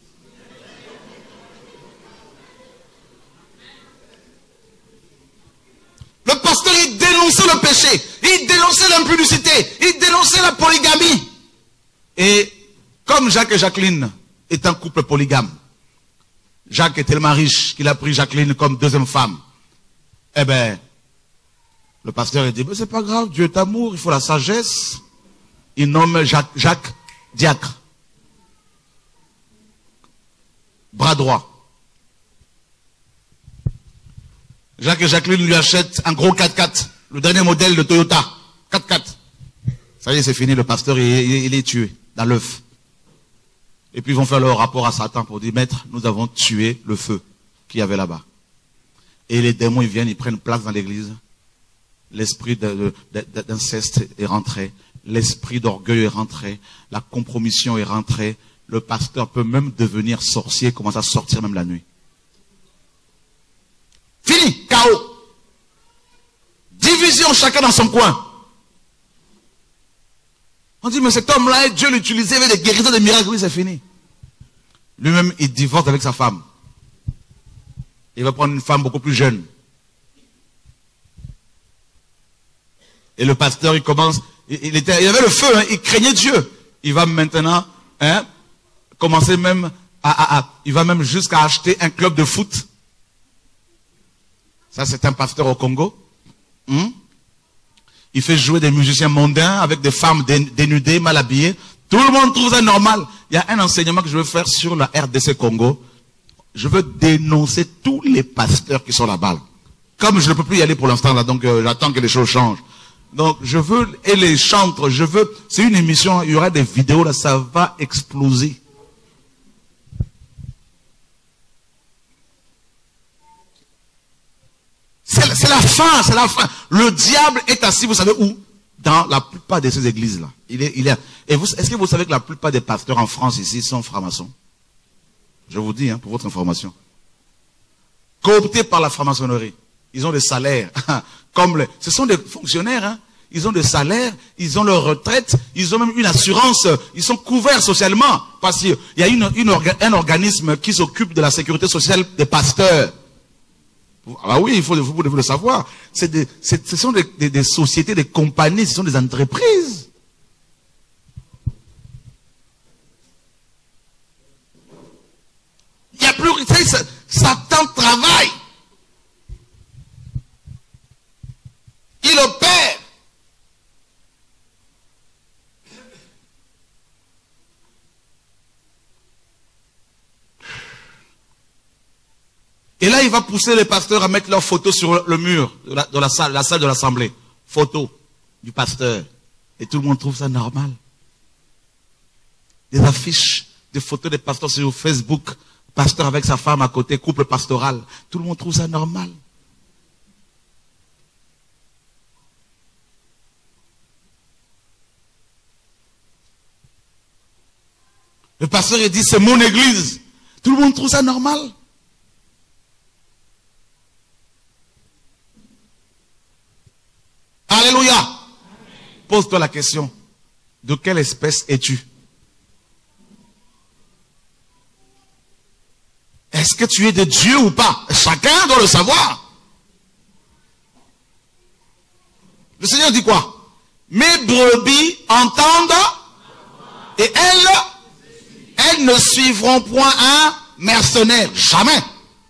Speaker 2: Le pasteur, il dénonçait le péché, il dénonçait l'impudicité, il dénonçait la polygamie. Et comme Jacques et Jacqueline est un couple polygame, Jacques est tellement riche qu'il a pris Jacqueline comme deuxième femme. Eh ben, le pasteur il dit, mais c'est pas grave, Dieu est amour, il faut la sagesse. Il nomme Jacques, Jacques diacre. Bras droit. Jacques et Jacqueline lui achètent un gros quatre-quatre, le dernier modèle de Toyota, quatre-quatre. Ça y est, c'est fini, le pasteur, il, il, il est tué dans l'œuf. Et puis ils vont faire leur rapport à Satan pour dire, maître, nous avons tué le feu qu'il y avait là-bas. Et les démons, ils viennent, ils prennent place dans l'église. L'esprit d'inceste est rentré, l'esprit d'orgueil est rentré, la compromission est rentrée. Le pasteur peut même devenir sorcier, commence à sortir même la nuit. Fini, chaos. Division, chacun dans son coin. On dit, mais cet homme-là, Dieu l'utilisait avec des guérisons, des miracles. Oui, c'est fini. Lui-même, il divorce avec sa femme. Il va prendre une femme beaucoup plus jeune. Et le pasteur, il commence, il, il, était, il avait le feu, hein, il craignait Dieu. Il va maintenant, hein, commencer même à, à, à il va même jusqu'à acheter un club de foot. Ça, c'est un pasteur au Congo. Hum? Il fait jouer des musiciens mondains avec des femmes dénudées, mal habillées. Tout le monde trouve ça normal. Il y a un enseignement que je veux faire sur la R D C Congo. Je veux dénoncer tous les pasteurs qui sont là-bas. Comme je ne peux plus y aller pour l'instant là, donc euh, j'attends que les choses changent. Donc je veux, et les chantres, je veux, c'est une émission, il y aura des vidéos là, ça va exploser. C'est la fin, c'est la fin. Le diable est assis, vous savez où? Dans la plupart de ces églises-là. Il est, il est. Et vous, est-ce que vous savez que la plupart des pasteurs en France ici sont francs-maçons? Je vous dis, hein, pour votre information. Cooptés par la franc-maçonnerie. Ils ont des salaires. Comme les, ce sont des fonctionnaires, hein. Ils ont des salaires, ils ont leur retraite, ils ont même une assurance, ils sont couverts socialement. Parce qu'il y a une, une orga, un organisme qui s'occupe de la sécurité sociale des pasteurs. Ah oui, il faut, vous devez le savoir. C'est des, c'est, ce sont des, des, des sociétés, des compagnies, ce sont des entreprises. Il n'y a plus, ça, Satan travaille. Il opère. Et là, il va pousser les pasteurs à mettre leurs photos sur le mur de la, de la salle, la salle de l'assemblée. Photo du pasteur. Et tout le monde trouve ça normal. Des affiches, des photos des pasteurs sur Facebook. Pasteur avec sa femme à côté, couple pastoral. Tout le monde trouve ça normal. Le pasteur, il dit, c'est mon église. Tout le monde trouve ça normal. Alléluia. Pose-toi la question. De quelle espèce es-tu? Est-ce que tu es de Dieu ou pas? Chacun doit le savoir. Le Seigneur dit quoi? Mes brebis entendent et elles, elles ne suivront point un mercenaire. Jamais.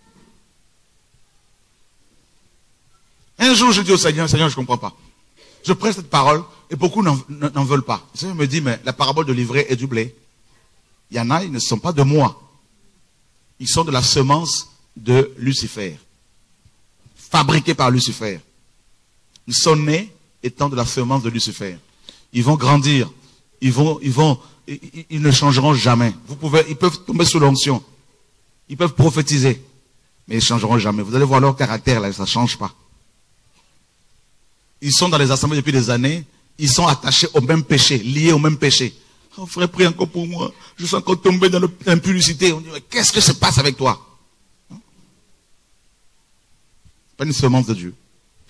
Speaker 2: Un jour, je dis au Seigneur, Seigneur, je ne comprends pas. Je prête cette parole et beaucoup n'en veulent pas. Le Seigneur me dit, mais la parabole de l'ivraie et du blé, il y en a, ils ne sont pas de moi. Ils sont de la semence de Lucifer. Fabriqués par Lucifer. Ils sont nés étant de la semence de Lucifer. Ils vont grandir. Ils vont, ils vont, ils, ils ne changeront jamais. Vous pouvez, ils peuvent tomber sous l'onction. Ils peuvent prophétiser. Mais ils ne changeront jamais. Vous allez voir leur caractère là, ça ne change pas. Ils sont dans les assemblées depuis des années. Ils sont attachés au même péché, liés au même péché. Oh frère, prie encore pour moi. Je suis encore tombé dans l'impudicité. On dit, qu'est-ce que se passe avec toi? Ce n'est pas une semence de Dieu.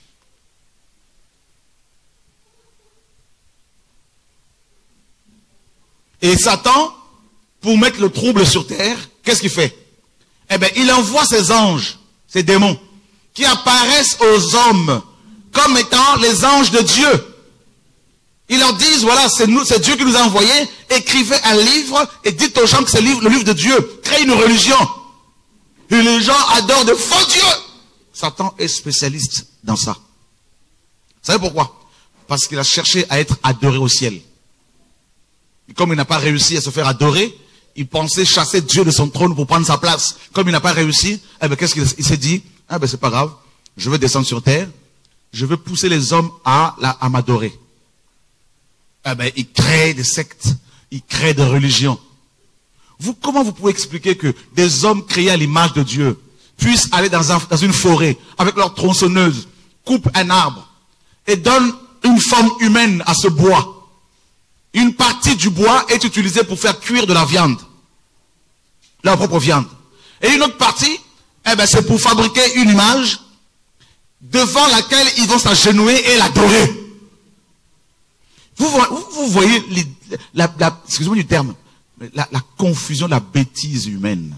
Speaker 2: Et Satan, pour mettre le trouble sur terre, qu'est-ce qu'il fait? Eh bien, il envoie ses anges, ses démons, qui apparaissent aux hommes comme étant les anges de Dieu. Ils leur disent, voilà, c'est nous, c'est Dieu qui nous a envoyés, écrivez un livre et dites aux gens que c'est le livre, le livre de Dieu. Créez une religion. Et les gens adorent de faux dieux. Satan est spécialiste dans ça. Vous savez pourquoi? Parce qu'il a cherché à être adoré au ciel. Et comme il n'a pas réussi à se faire adorer, il pensait chasser Dieu de son trône pour prendre sa place. Comme il n'a pas réussi, eh ben, qu'est-ce qu'il s'est dit? Ah ben, c'est pas grave. Je vais descendre sur terre. Je veux pousser les hommes à, la, à m'adorer. Eh ben, il crée des sectes. Il crée des religions. Vous, comment vous pouvez expliquer que des hommes créés à l'image de Dieu puissent aller dans, un, dans une forêt avec leur tronçonneuse, coupent un arbre et donnent une forme humaine à ce bois? Une partie du bois est utilisée pour faire cuire de la viande. Leur propre viande. Et une autre partie, eh ben, c'est pour fabriquer une image devant laquelle ils vont s'agenouiller et l'adorer. Vous, vous voyez, les, la, la, excusez-moi du terme, la, la confusion, la bêtise humaine.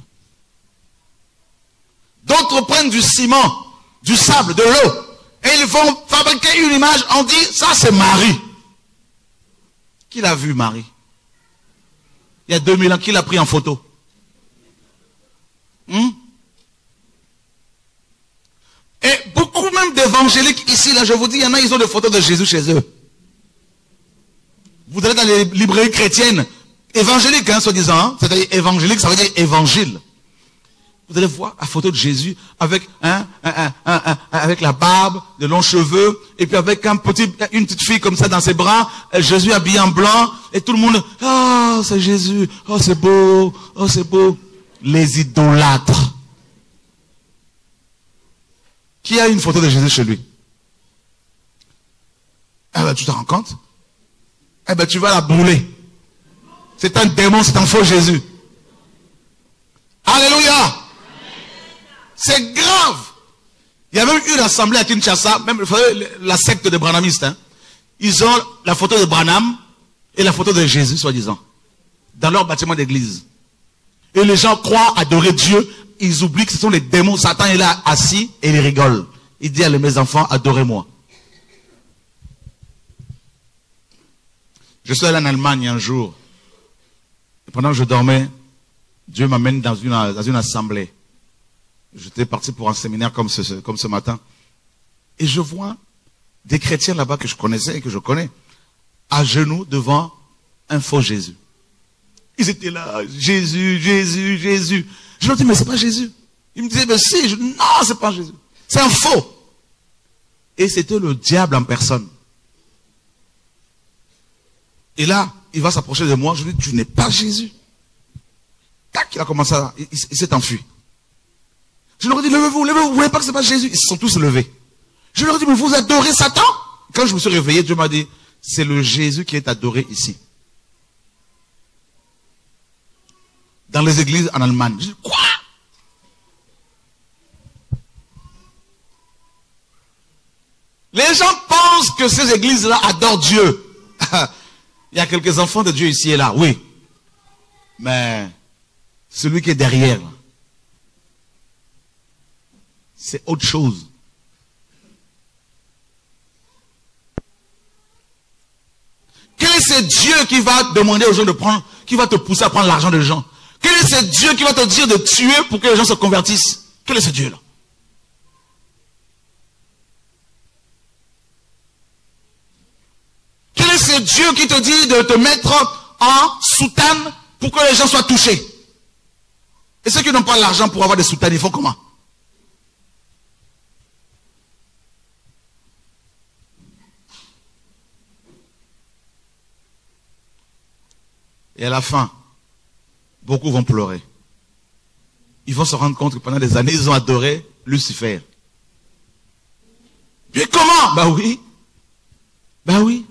Speaker 2: D'autres prennent du ciment, du sable, de l'eau, et ils vont fabriquer une image. On dit, ça c'est Marie. Qui l'a vu, Marie? Il y a deux mille ans, qui l'a pris en photo? Hmm? Et beaucoup même d'évangéliques ici, là, je vous dis, il y en a, ils ont des photos de Jésus chez eux. Vous allez dans les librairies chrétiennes, évangéliques, hein, soi-disant, hein, c'est-à-dire évangélique, ça veut dire évangile. Vous allez voir la photo de Jésus avec, hein, un, un, un, un, avec la barbe, de longs cheveux, et puis avec un petit, une petite fille comme ça dans ses bras, Jésus habillé en blanc, et tout le monde, oh, c'est Jésus, oh, c'est beau, oh, c'est beau. Les idolâtres. Qui a une photo de Jésus chez lui? Eh ben, tu te rends compte? Eh ben, tu vas la brûler. C'est un démon, c'est un faux Jésus. Alléluia! C'est grave. Il y a même eu une assemblée à Kinshasa, même la secte des branhamistes. Hein. Ils ont la photo de Branham et la photo de Jésus, soi-disant, dans leur bâtiment d'église. Et les gens croient adorer Dieu. Ils oublient que ce sont les démons. Satan est là assis et il rigole. Il dit à mes enfants, adorez-moi. Je suis allé en Allemagne un jour. Et pendant que je dormais, Dieu m'amène dans une, dans une assemblée. J'étais parti pour un séminaire comme ce, comme ce matin. Et je vois des chrétiens là-bas que je connaissais et que je connais, à genoux devant un faux Jésus. Ils étaient là, Jésus, Jésus, Jésus. Je leur dis, mais c'est pas Jésus. Ils me disaient, mais si. Je, non, c'est pas Jésus. C'est un faux. Et c'était le diable en personne. Et là, il va s'approcher de moi. Je lui dis, tu n'es pas Jésus. Tac, il a commencé à... Il, il, il s'est enfui. Je leur ai dit, levez-vous, levez-vous. Vous voyez pas que c'est pas Jésus? Ils se sont tous levés. Je leur ai dit, mais vous adorez Satan? Quand je me suis réveillé, Dieu m'a dit, c'est le Jésus qui est adoré ici. Dans les églises en Allemagne. Je dis, quoi? Les gens pensent que ces églises-là adorent Dieu. Il y a quelques enfants de Dieu ici et là, oui. Mais celui qui est derrière, c'est autre chose. Quel est ce Dieu qui va demander aux gens de prendre, qui va te pousser à prendre l'argent des gens? Quel est ce Dieu qui va te dire de tuer pour que les gens se convertissent? Quel est ce Dieu-là? Quel est ce Dieu qui te dit de te mettre en soutane pour que les gens soient touchés? Et ceux qui n'ont pas l'argent pour avoir des soutanes, ils font comment? Et à la fin, beaucoup vont pleurer. Ils vont se rendre compte que pendant des années, ils ont adoré Lucifer. Puis comment? Bah oui. Bah oui.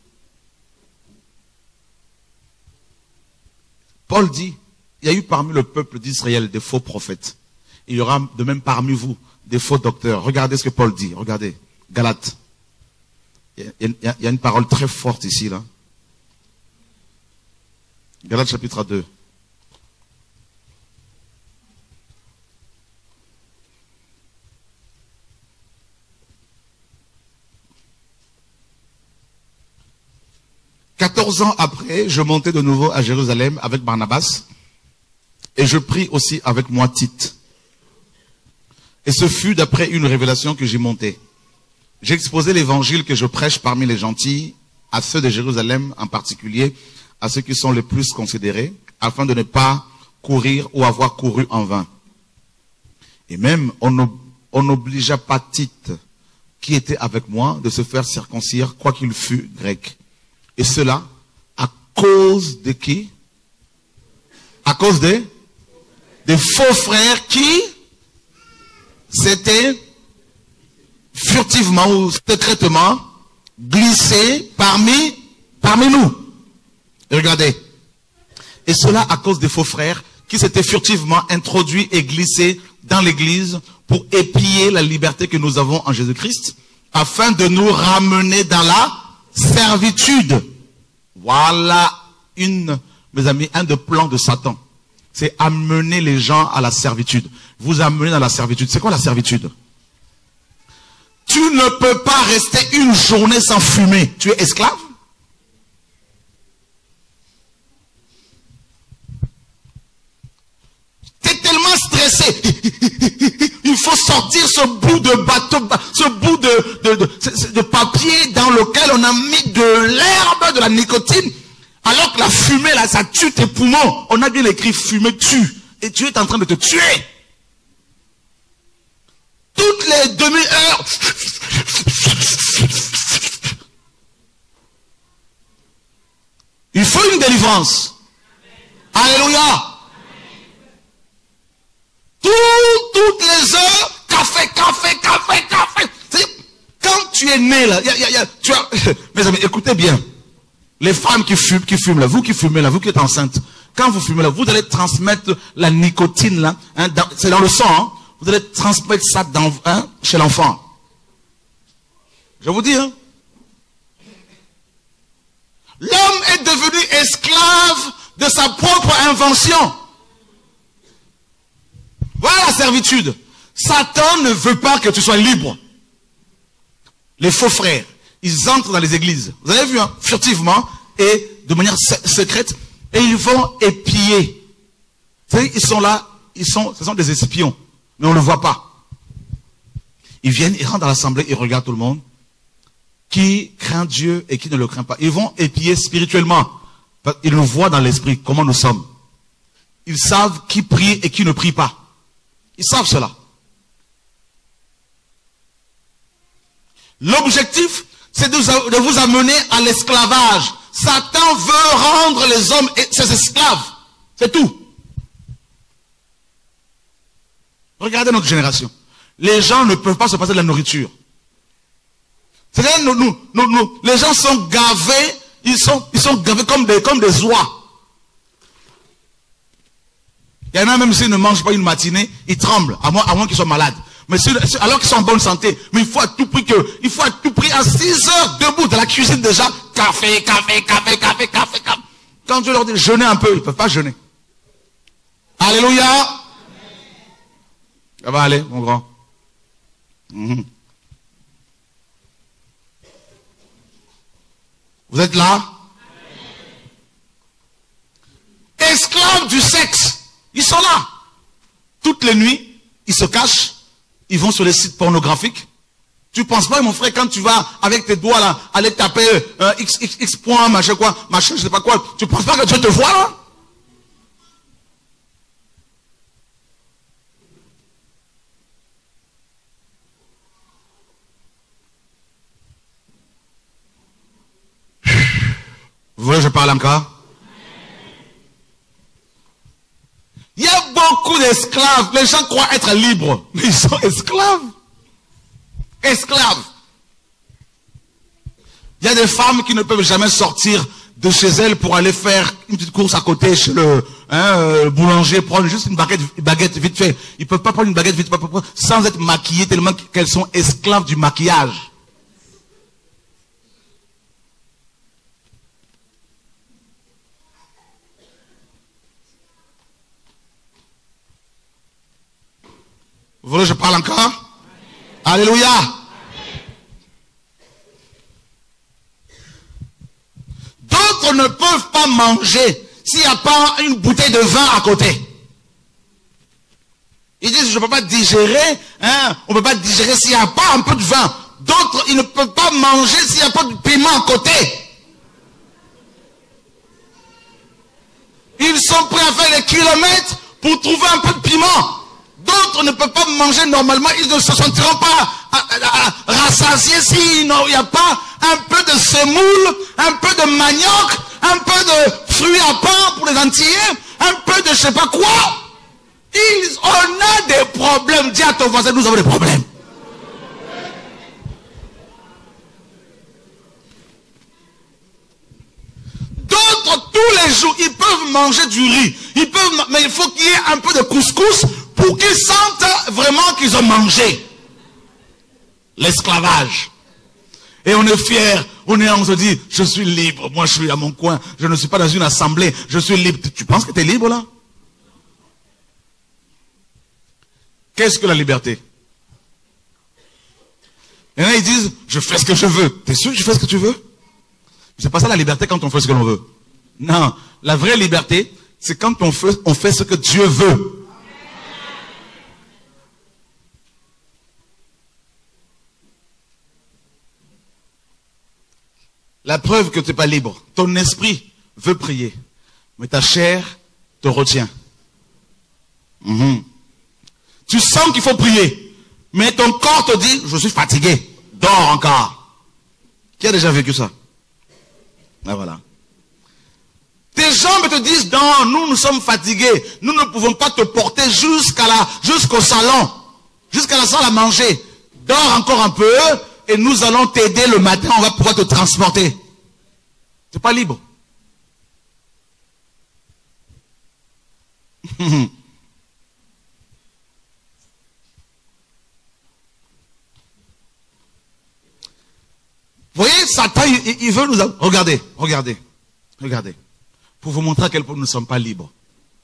Speaker 2: Paul dit, il y a eu parmi le peuple d'Israël des faux prophètes. Il y aura de même parmi vous des faux docteurs. Regardez ce que Paul dit. Regardez. Galates. Il y a, il y a une parole très forte ici, là. Galates chapitre deux. Quatorze ans après, je montais de nouveau à Jérusalem avec Barnabas et je pris aussi avec moi Tite. Et ce fut d'après une révélation que j'y montais. J'exposais l'évangile que je prêche parmi les gentils, à ceux de Jérusalem en particulier, à ceux qui sont les plus considérés, afin de ne pas courir ou avoir couru en vain. Et même, on n'obligea pas Tite, qui était avec moi, de se faire circoncire, quoiqu'il fût grec. Et cela, à cause de qui? À cause des, des faux frères qui s'étaient furtivement ou secrètement glissés parmi, parmi nous. Et regardez. Et cela à cause des faux frères qui s'étaient furtivement introduits et glissés dans l'église pour épier la liberté que nous avons en Jésus-Christ, afin de nous ramener dans la servitude. Voilà une, mes amis, un des plans de Satan. C'est amener les gens à la servitude. Vous amener dans la servitude. C'est quoi la servitude? Tu ne peux pas rester une journée sans fumer. Tu es esclave? Tu es tellement stressé. Il faut sortir ce bout de bateau, ce bout de, de, de, de papier dans lequel on a mis de l'herbe, de la nicotine. Alors que la fumée, là, ça tue tes poumons. On a bien écrit fumée tue. Et tu es en train de te tuer. Toutes les demi-heures. Il faut une délivrance. Alléluia. Tout, toutes les heures, café, café, café, café. Quand tu es né là, y a, y a, y a, tu as, mes amis, écoutez bien. Les femmes qui fument, qui fument là, vous qui fumez là, vous qui êtes enceinte, quand vous fumez là, vous allez transmettre la nicotine là, hein, c'est dans le sang, hein, vous allez transmettre ça dans, hein, chez l'enfant. Je vous dis, hein. L'homme est devenu esclave de sa propre invention. Voilà la servitude. Satan ne veut pas que tu sois libre. Les faux frères, ils entrent dans les églises. Vous avez vu, hein, furtivement et de manière secrète. Et ils vont épier. Vous savez, ils sont là, ils sont, ce sont des espions. Mais on ne le voit pas. Ils viennent, ils rentrent dans l'assemblée, ils regardent tout le monde. Qui craint Dieu et qui ne le craint pas. Ils vont épier spirituellement. Ils nous voient dans l'esprit, comment nous sommes. Ils savent qui prie et qui ne prie pas. Ils savent cela. L'objectif, c'est de vous amener à l'esclavage. Satan veut rendre les hommes ses esclaves. C'est tout. Regardez notre génération. Les gens ne peuvent pas se passer de la nourriture. C'est-à-dire, nous, nous, nous, nous, les gens sont gavés, ils sont, ils sont gavés comme des, comme des oies. Il y en a même s'ils ne mangent pas une matinée, ils tremblent, à moins, à moins qu'ils soient malades. Mais si, alors qu'ils sont en bonne santé, mais il faut à tout prix que, il faut à tout prix à six heures debout dans la cuisine déjà, café, café, café, café, café, café. Quand Dieu leur dit jeûner un peu, ils ne peuvent pas jeûner. Alléluia. Ça va aller, mon grand. Mmh. Vous êtes là? Esclaves du sexe. Ils sont là. Toutes les nuits, ils se cachent. Ils vont sur les sites pornographiques. Tu penses pas, mon frère, quand tu vas avec tes doigts là, aller taper euh, X, X, X point, machin quoi, machin, je sais pas quoi. Tu penses pas que Dieu te voit là? Vous voyez, je parle encore? Il y a beaucoup d'esclaves. Les gens croient être libres, mais ils sont esclaves. Esclaves. Il y a des femmes qui ne peuvent jamais sortir de chez elles pour aller faire une petite course à côté chez le, hein, euh, le boulanger, prendre juste une baguette, une baguette vite fait. Ils ne peuvent pas prendre une baguette vite fait sans être maquillées tellement qu'elles sont esclaves du maquillage. Vous voulez que je parle encore? Amen. Alléluia. Amen. D'autres ne peuvent pas manger s'il n'y a pas une bouteille de vin à côté. Ils disent, je ne peux pas digérer, hein, on ne peut pas digérer s'il n'y a pas un peu de vin. D'autres, ils ne peuvent pas manger s'il n'y a pas de piment à côté. Ils sont prêts à faire des kilomètres pour trouver un peu de piment. D'autres ne peuvent pas manger normalement, ils ne se sentiront pas à, à, à, rassasiés s'il n'y a pas un peu de semoule, un peu de manioc, un peu de fruits à pain pour les Antillais, un peu de je sais pas quoi. Ils, on a des problèmes. Dis à ton voisin, nous avons des problèmes. D'autres, tous les jours, ils peuvent manger du riz. Ils peuvent, mais il faut qu'il y ait un peu de couscous pour qu'ils sentent vraiment qu'ils ont mangé. L'esclavage. Et on est fiers, on est, on se dit, je suis libre, moi je suis à mon coin, je ne suis pas dans une assemblée, je suis libre. Tu penses que tu es libre là? Qu'est-ce que la liberté? Et là ils disent, je fais ce que je veux. T'es sûr que je fais ce que tu veux? C'est pas ça la liberté quand on fait ce que l'on veut. Non, la vraie liberté, c'est quand on fait, on fait ce que Dieu veut. La preuve que tu n'es pas libre. Ton esprit veut prier, mais ta chair te retient. Mm-hmm. Tu sens qu'il faut prier, mais ton corps te dit, je suis fatigué, dors encore. Qui a déjà vécu ça? Ah voilà. Tes jambes te disent, non, nous, nous sommes fatigués, nous ne pouvons pas te porter jusqu'à la, jusqu'au salon, jusqu'à la salle à manger. Dors encore un peu, et nous allons t'aider le matin, on va pouvoir te transporter. Tu n'es pas libre. Satan, il, il veut nous... Regardez, regardez, regardez. Pour vous montrer à quel point nous ne sommes pas libres.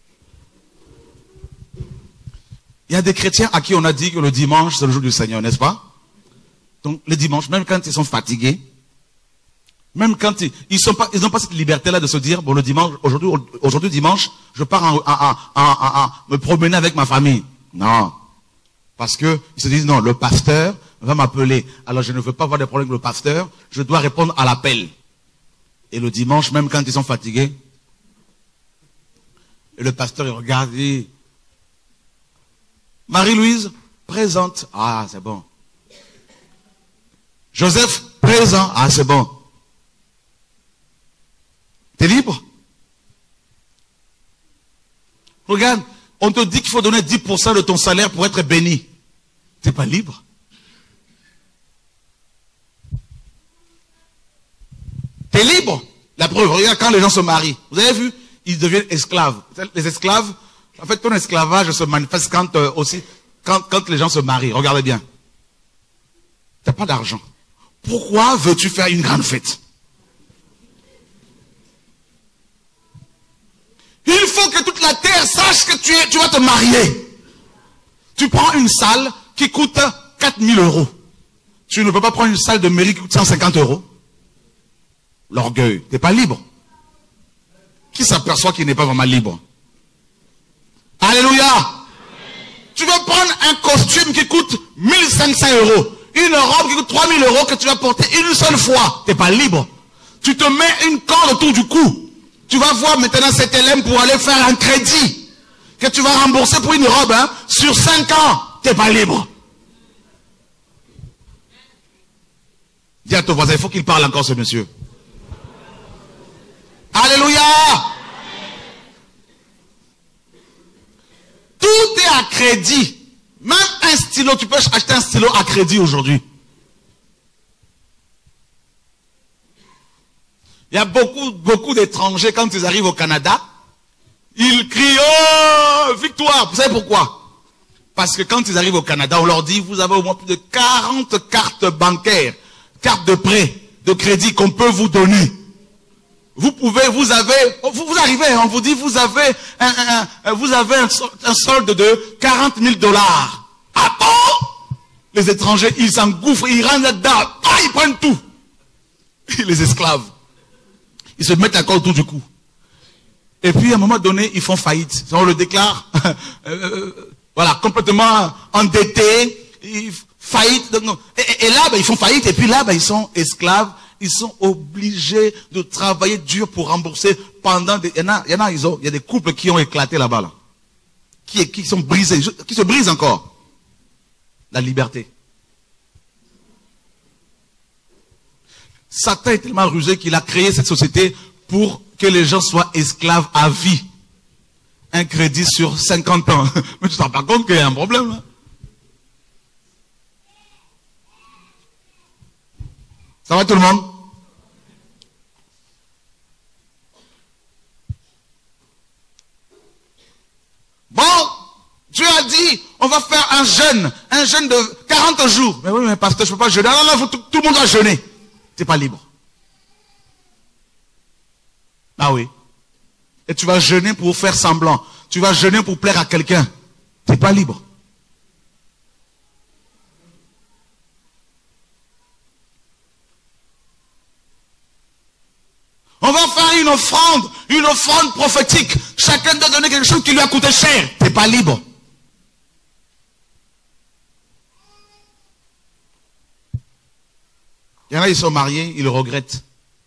Speaker 2: Il y a des chrétiens à qui on a dit que le dimanche, c'est le jour du Seigneur, n'est-ce pas? Donc, le dimanche, même quand ils sont fatigués, même quand ils ils sont pas, ils n'ont pas cette liberté-là de se dire, bon, le dimanche, aujourd'hui, aujourd'hui dimanche, je pars en, en, en, en, en, me promener avec ma famille. Non. Parce que, ils se disent, non, le pasteur va m'appeler. Alors, je ne veux pas avoir des problèmes avec le pasteur, je dois répondre à l'appel. Et le dimanche, même quand ils sont fatigués, et le pasteur, il regarde et dit, Marie-Louise, présente. Ah, c'est bon. Joseph, présent. Ah, c'est bon. T'es libre? Regarde, on te dit qu'il faut donner dix pour cent de ton salaire pour être béni. T'es pas libre? T'es libre? La preuve, regarde quand les gens se marient. Vous avez vu? Ils deviennent esclaves. Les esclaves, en fait, ton esclavage se manifeste quand euh, aussi, quand, quand les gens se marient. Regardez bien. T'as pas d'argent. Pourquoi veux-tu faire une grande fête? Il faut que toute la terre sache que tu, es, tu vas te marier. Tu prends une salle qui coûte quatre mille euros. Tu ne peux pas prendre une salle de mairie qui coûte cent cinquante euros. L'orgueil. T'es pas libre. Qui s'aperçoit qu'il n'est pas vraiment libre? Alléluia. Tu vas prendre un costume qui coûte mille cinq cents euros. Une robe qui coûte trois mille euros que tu vas porter une seule fois. T'es pas libre. Tu te mets une corde autour du cou. Tu vas voir maintenant cet élève pour aller faire un crédit que tu vas rembourser pour une robe hein, sur cinq ans. T'es pas libre. Dis à ton voisin, il faut qu'il parle encore ce monsieur. Alléluia. Tout est à crédit. Même un stylo, tu peux acheter un stylo à crédit aujourd'hui. Il y a beaucoup, beaucoup d'étrangers, quand ils arrivent au Canada, ils crient, oh, victoire. Vous savez pourquoi? Parce que quand ils arrivent au Canada, on leur dit, vous avez au moins plus de quarante cartes bancaires, cartes de prêt, de crédit qu'on peut vous donner. Vous pouvez, vous avez, vous, vous arrivez, on vous dit, vous avez un, un, un vous avez un, un solde de quarante mille dollars. Ah bon? Les étrangers, ils s'engouffrent, ils rentrent là-dedans, ah, ils prennent tout. Les esclaves. Ils se mettent encore autour du cou. Et puis, à un moment donné, ils font faillite. On le déclare, euh, voilà, complètement endettés, ils, faillite. Et, et, et là, ben, ils font faillite. Et puis là, ben, ils sont esclaves. Ils sont obligés de travailler dur pour rembourser pendant des... Il y en a, il y en a, ils ont, il y a des couples qui ont éclaté là-bas, là. Qui, qui sont brisés, qui se brisent encore. La liberté. Satan est tellement rusé qu'il a créé cette société pour que les gens soient esclaves à vie. Un crédit sur cinquante ans. Mais tu te rends pas compte qu'il y a un problème, là. Ça va tout le monde? Bon, Dieu a dit, on va faire un jeûne, un jeûne de quarante jours. Mais oui, mais pasteur, je ne peux pas jeûner. Non, non, non, tout, tout le monde doit jeûner. Tu n'es pas libre. Ah oui. Et tu vas jeûner pour faire semblant. Tu vas jeûner pour plaire à quelqu'un. Tu n'es pas libre. On va faire une offrande, une offrande prophétique. Chacun doit donner quelque chose qui lui a coûté cher. Tu n'es pas libre. Il y en a, ils sont mariés, ils le regrettent.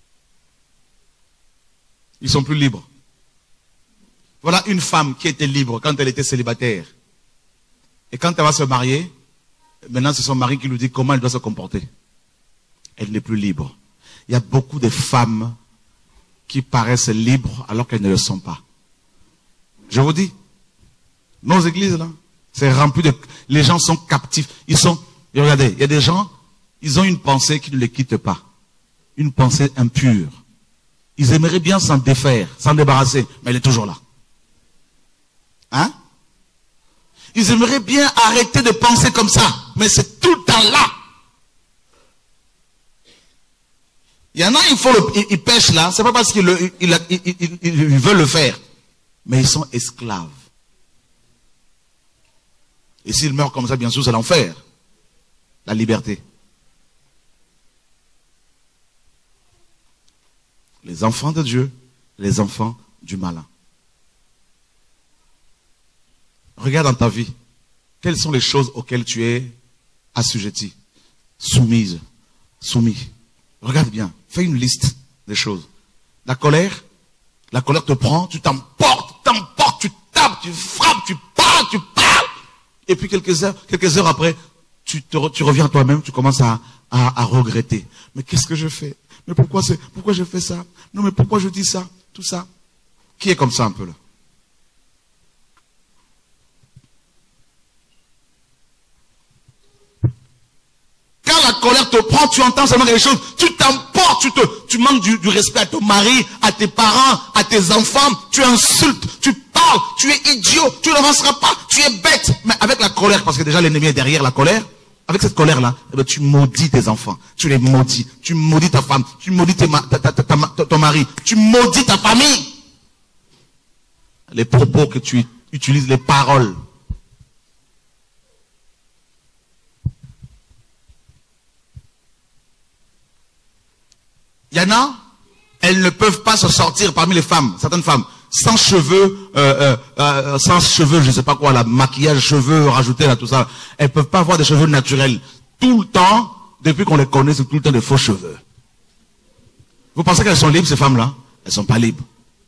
Speaker 2: Ils sont plus libres. Voilà une femme qui était libre quand elle était célibataire. Et quand elle va se marier, maintenant c'est son mari qui lui dit comment elle doit se comporter. Elle n'est plus libre. Il y a beaucoup de femmes qui paraissent libres alors qu'elles ne le sont pas. Je vous dis, nos églises là, c'est rempli de... Les gens sont captifs. Ils sont... Et regardez, il y a des gens, ils ont une pensée qui ne les quitte pas. Une pensée impure. Ils aimeraient bien s'en défaire, s'en débarrasser, mais elle est toujours là. Hein? Ils aimeraient bien arrêter de penser comme ça, mais c'est tout le temps là. Il y en a, ils, font le, ils, ils pêchent là, c'est pas parce qu'ils le, ils, ils, ils, ils veulent le faire. Mais ils sont esclaves. Et s'ils meurent comme ça, bien sûr, c'est l'enfer. La liberté. Les enfants de Dieu, les enfants du malin. Regarde dans ta vie. Quelles sont les choses auxquelles tu es assujetti, soumise, soumis. Regarde bien. Fais une liste des choses. La colère. La colère te prend, tu t'emportes, tu t'emportes, tu tapes, tu frappes, tu parles, tu parles. Et puis quelques heures, quelques heures après, tu, te, tu reviens à toi-même, tu commences à, à, à regretter. Mais qu'est-ce que je fais? Mais pourquoi c'est, pourquoi je fais ça? Non, mais pourquoi je dis ça? Tout ça. Qui est comme ça un peu là? Quand la colère te prend, tu entends seulement quelque chose, tu t'emportes, tu, te, tu manques du, du respect à ton mari, à tes parents, à tes enfants, tu insultes, tu parles, tu es idiot, tu n'avanceras pas, tu es bête. Mais avec la colère, parce que déjà l'ennemi est derrière la colère, avec cette colère-là, eh bien, tu maudis tes enfants, tu les maudis, tu maudis ta femme, tu maudis tes ma, ta, ta, ta, ta, ton mari, tu maudis ta famille. Les propos que tu utilises, les paroles. Il y en a, elles ne peuvent pas se sortir parmi les femmes, certaines femmes, sans cheveux, euh, euh, euh, sans cheveux, je ne sais pas quoi, là, maquillage, cheveux, rajouter là, tout ça. Elles ne peuvent pas avoir des cheveux naturels. Tout le temps, depuis qu'on les connaît, c'est tout le temps des faux cheveux. Vous pensez qu'elles sont libres, ces femmes-là? Elles ne sont pas libres.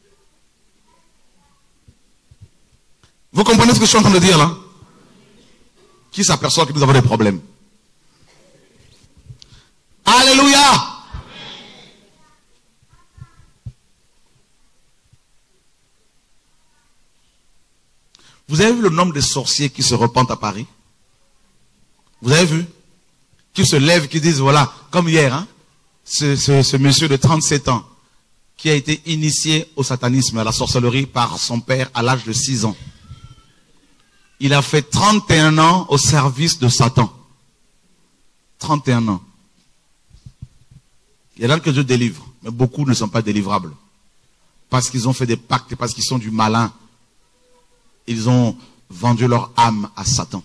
Speaker 2: Vous comprenez ce que je suis en train de dire, là? Qui s'aperçoit que nous avons des problèmes? Alléluia! Vous avez vu le nombre de sorciers qui se repentent à Paris? Vous avez vu? Qui se lèvent, qui disent, voilà, comme hier, hein, ce, ce, ce monsieur de trente-sept ans, qui a été initié au satanisme, à la sorcellerie par son père à l'âge de six ans. Il a fait trente et un ans au service de Satan. trente et un ans. Il y en a que Dieu délivre, mais beaucoup ne sont pas délivrables. Parce qu'ils ont fait des pactes, parce qu'ils sont du malin. Ils ont vendu leur âme à Satan.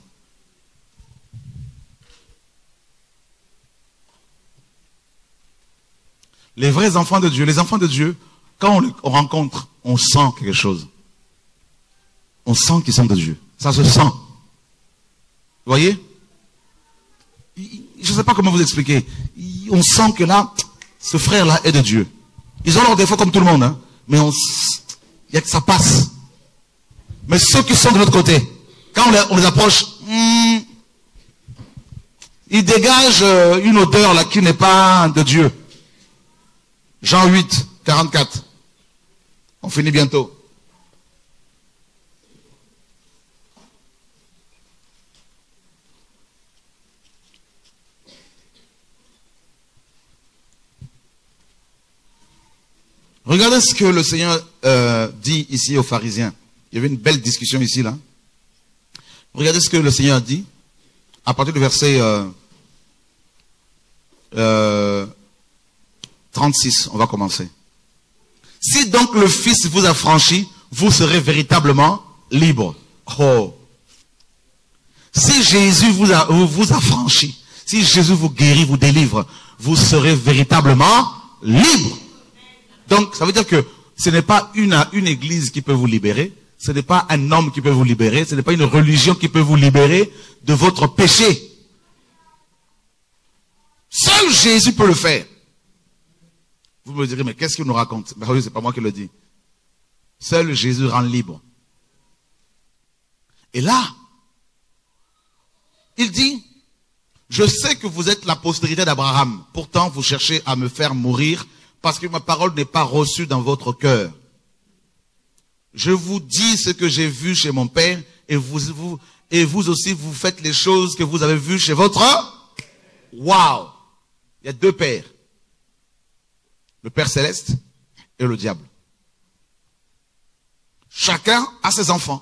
Speaker 2: Les vrais enfants de Dieu, les enfants de Dieu, quand on les rencontre, on sent quelque chose. On sent qu'ils sont de Dieu. Ça se sent. Vous voyez? Je ne sais pas comment vous expliquer. On sent que là, ce frère-là est de Dieu. Ils ont leurs défauts comme tout le monde, hein, mais on, il y a que ça passe. Mais ceux qui sont de l'autre côté, quand on les, on les approche, hmm, ils dégagent une odeur là qui n'est pas de Dieu. Jean huit, quarante-quatre. On finit bientôt. Regardez ce que le Seigneur euh, dit ici aux pharisiens. Il y avait une belle discussion ici, là. Regardez ce que le Seigneur dit. À partir du verset euh, euh, trente-six, on va commencer. Si donc le Fils vous a franchi, vous serez véritablement libre. Oh. Si Jésus vous a, vous a franchi, si Jésus vous guérit, vous délivre, vous serez véritablement libre. Donc, ça veut dire que ce n'est pas une, une église qui peut vous libérer. Ce n'est pas un homme qui peut vous libérer. Ce n'est pas une religion qui peut vous libérer de votre péché. Seul Jésus peut le faire. Vous me direz, mais qu'est-ce qu'il nous raconte? Ben oui, c'est pas moi qui le dis. Seul Jésus rend libre. Et là, il dit, je sais que vous êtes la postérité d'Abraham. Pourtant, vous cherchez à me faire mourir parce que ma parole n'est pas reçue dans votre cœur. Je vous dis ce que j'ai vu chez mon père et vous, vous, et vous aussi vous faites les choses que vous avez vues chez votre... Waouh! Il y a deux pères. Le Père Céleste et le diable. Chacun a ses enfants.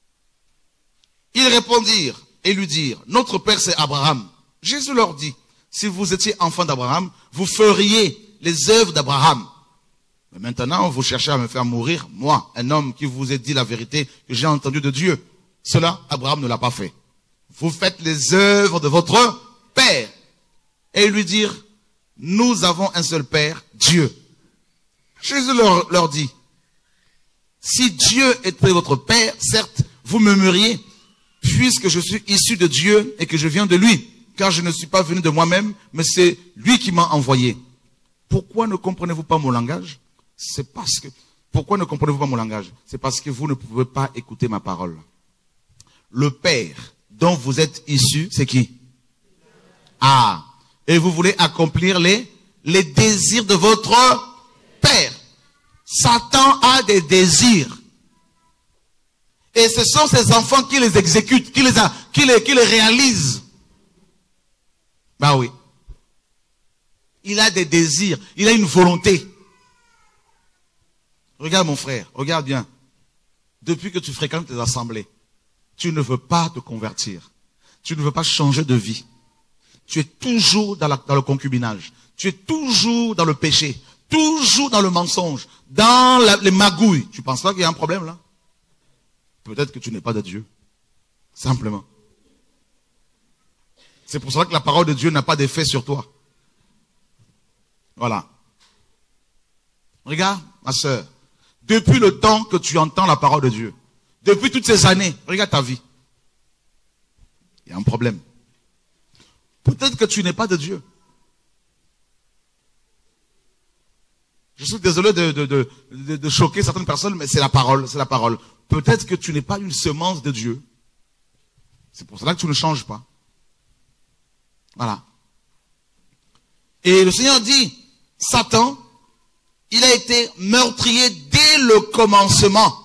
Speaker 2: Ils répondirent et lui dirent, notre Père c'est Abraham. Jésus leur dit, si vous étiez enfant d'Abraham, vous feriez les œuvres d'Abraham. Mais maintenant, vous cherchez à me faire mourir, moi, un homme qui vous ai dit la vérité que j'ai entendue de Dieu. Cela, Abraham ne l'a pas fait. Vous faites les œuvres de votre père. Et lui dire, nous avons un seul père, Dieu. Jésus leur, leur dit, si Dieu était votre père, certes, vous m'aimeriez, puisque je suis issu de Dieu et que je viens de lui, car je ne suis pas venu de moi-même, mais c'est lui qui m'a envoyé. Pourquoi ne comprenez-vous pas mon langage? C'est parce que, pourquoi ne comprenez-vous pas mon langage? C'est parce que vous ne pouvez pas écouter ma parole. Le Père dont vous êtes issus, c'est qui? Ah, et vous voulez accomplir les, les désirs de votre Père. Satan a des désirs. Et ce sont ses enfants qui les exécutent, qui les, a, qui les, qui les réalisent. Bah oui. Il a des désirs, il a une volonté. Regarde mon frère, regarde bien. Depuis que tu fréquentes tes assemblées, tu ne veux pas te convertir. Tu ne veux pas changer de vie. Tu es toujours dans, la, dans le concubinage. Tu es toujours dans le péché. Toujours dans le mensonge. Dans la, les magouilles. Tu penses pas qu'il y a un problème là? Peut-être que tu n'es pas de Dieu. Simplement. C'est pour cela que la parole de Dieu n'a pas d'effet sur toi. Voilà. Regarde, ma sœur. Depuis le temps que tu entends la parole de Dieu, depuis toutes ces années, regarde ta vie. Il y a un problème. Peut-être que tu n'es pas de Dieu. Je suis désolé de, de, de, de, de choquer certaines personnes, mais c'est la parole, c'est la parole. Peut-être que tu n'es pas une semence de Dieu. C'est pour cela que tu ne changes pas. Voilà. Et le Seigneur dit, Satan, il a été meurtrier dès le commencement.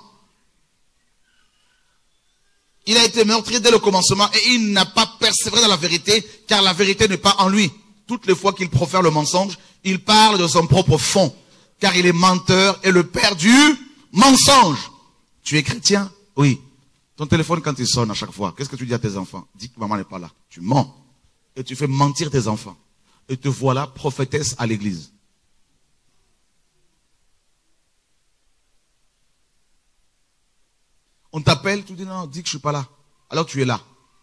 Speaker 2: Il a été meurtrier dès le commencement et il n'a pas persévéré dans la vérité, car la vérité n'est pas en lui. Toutes les fois qu'il profère le mensonge, il parle de son propre fond, car il est menteur et le père du mensonge. Tu es chrétien? Oui. Ton téléphone, quand il sonne à chaque fois, qu'est-ce que tu dis à tes enfants? Dis que maman n'est pas là. Tu mens. Et tu fais mentir tes enfants. Et te voilà prophétesse à l'église. On t'appelle, tu dis non, dis que je suis pas là. Alors tu es là.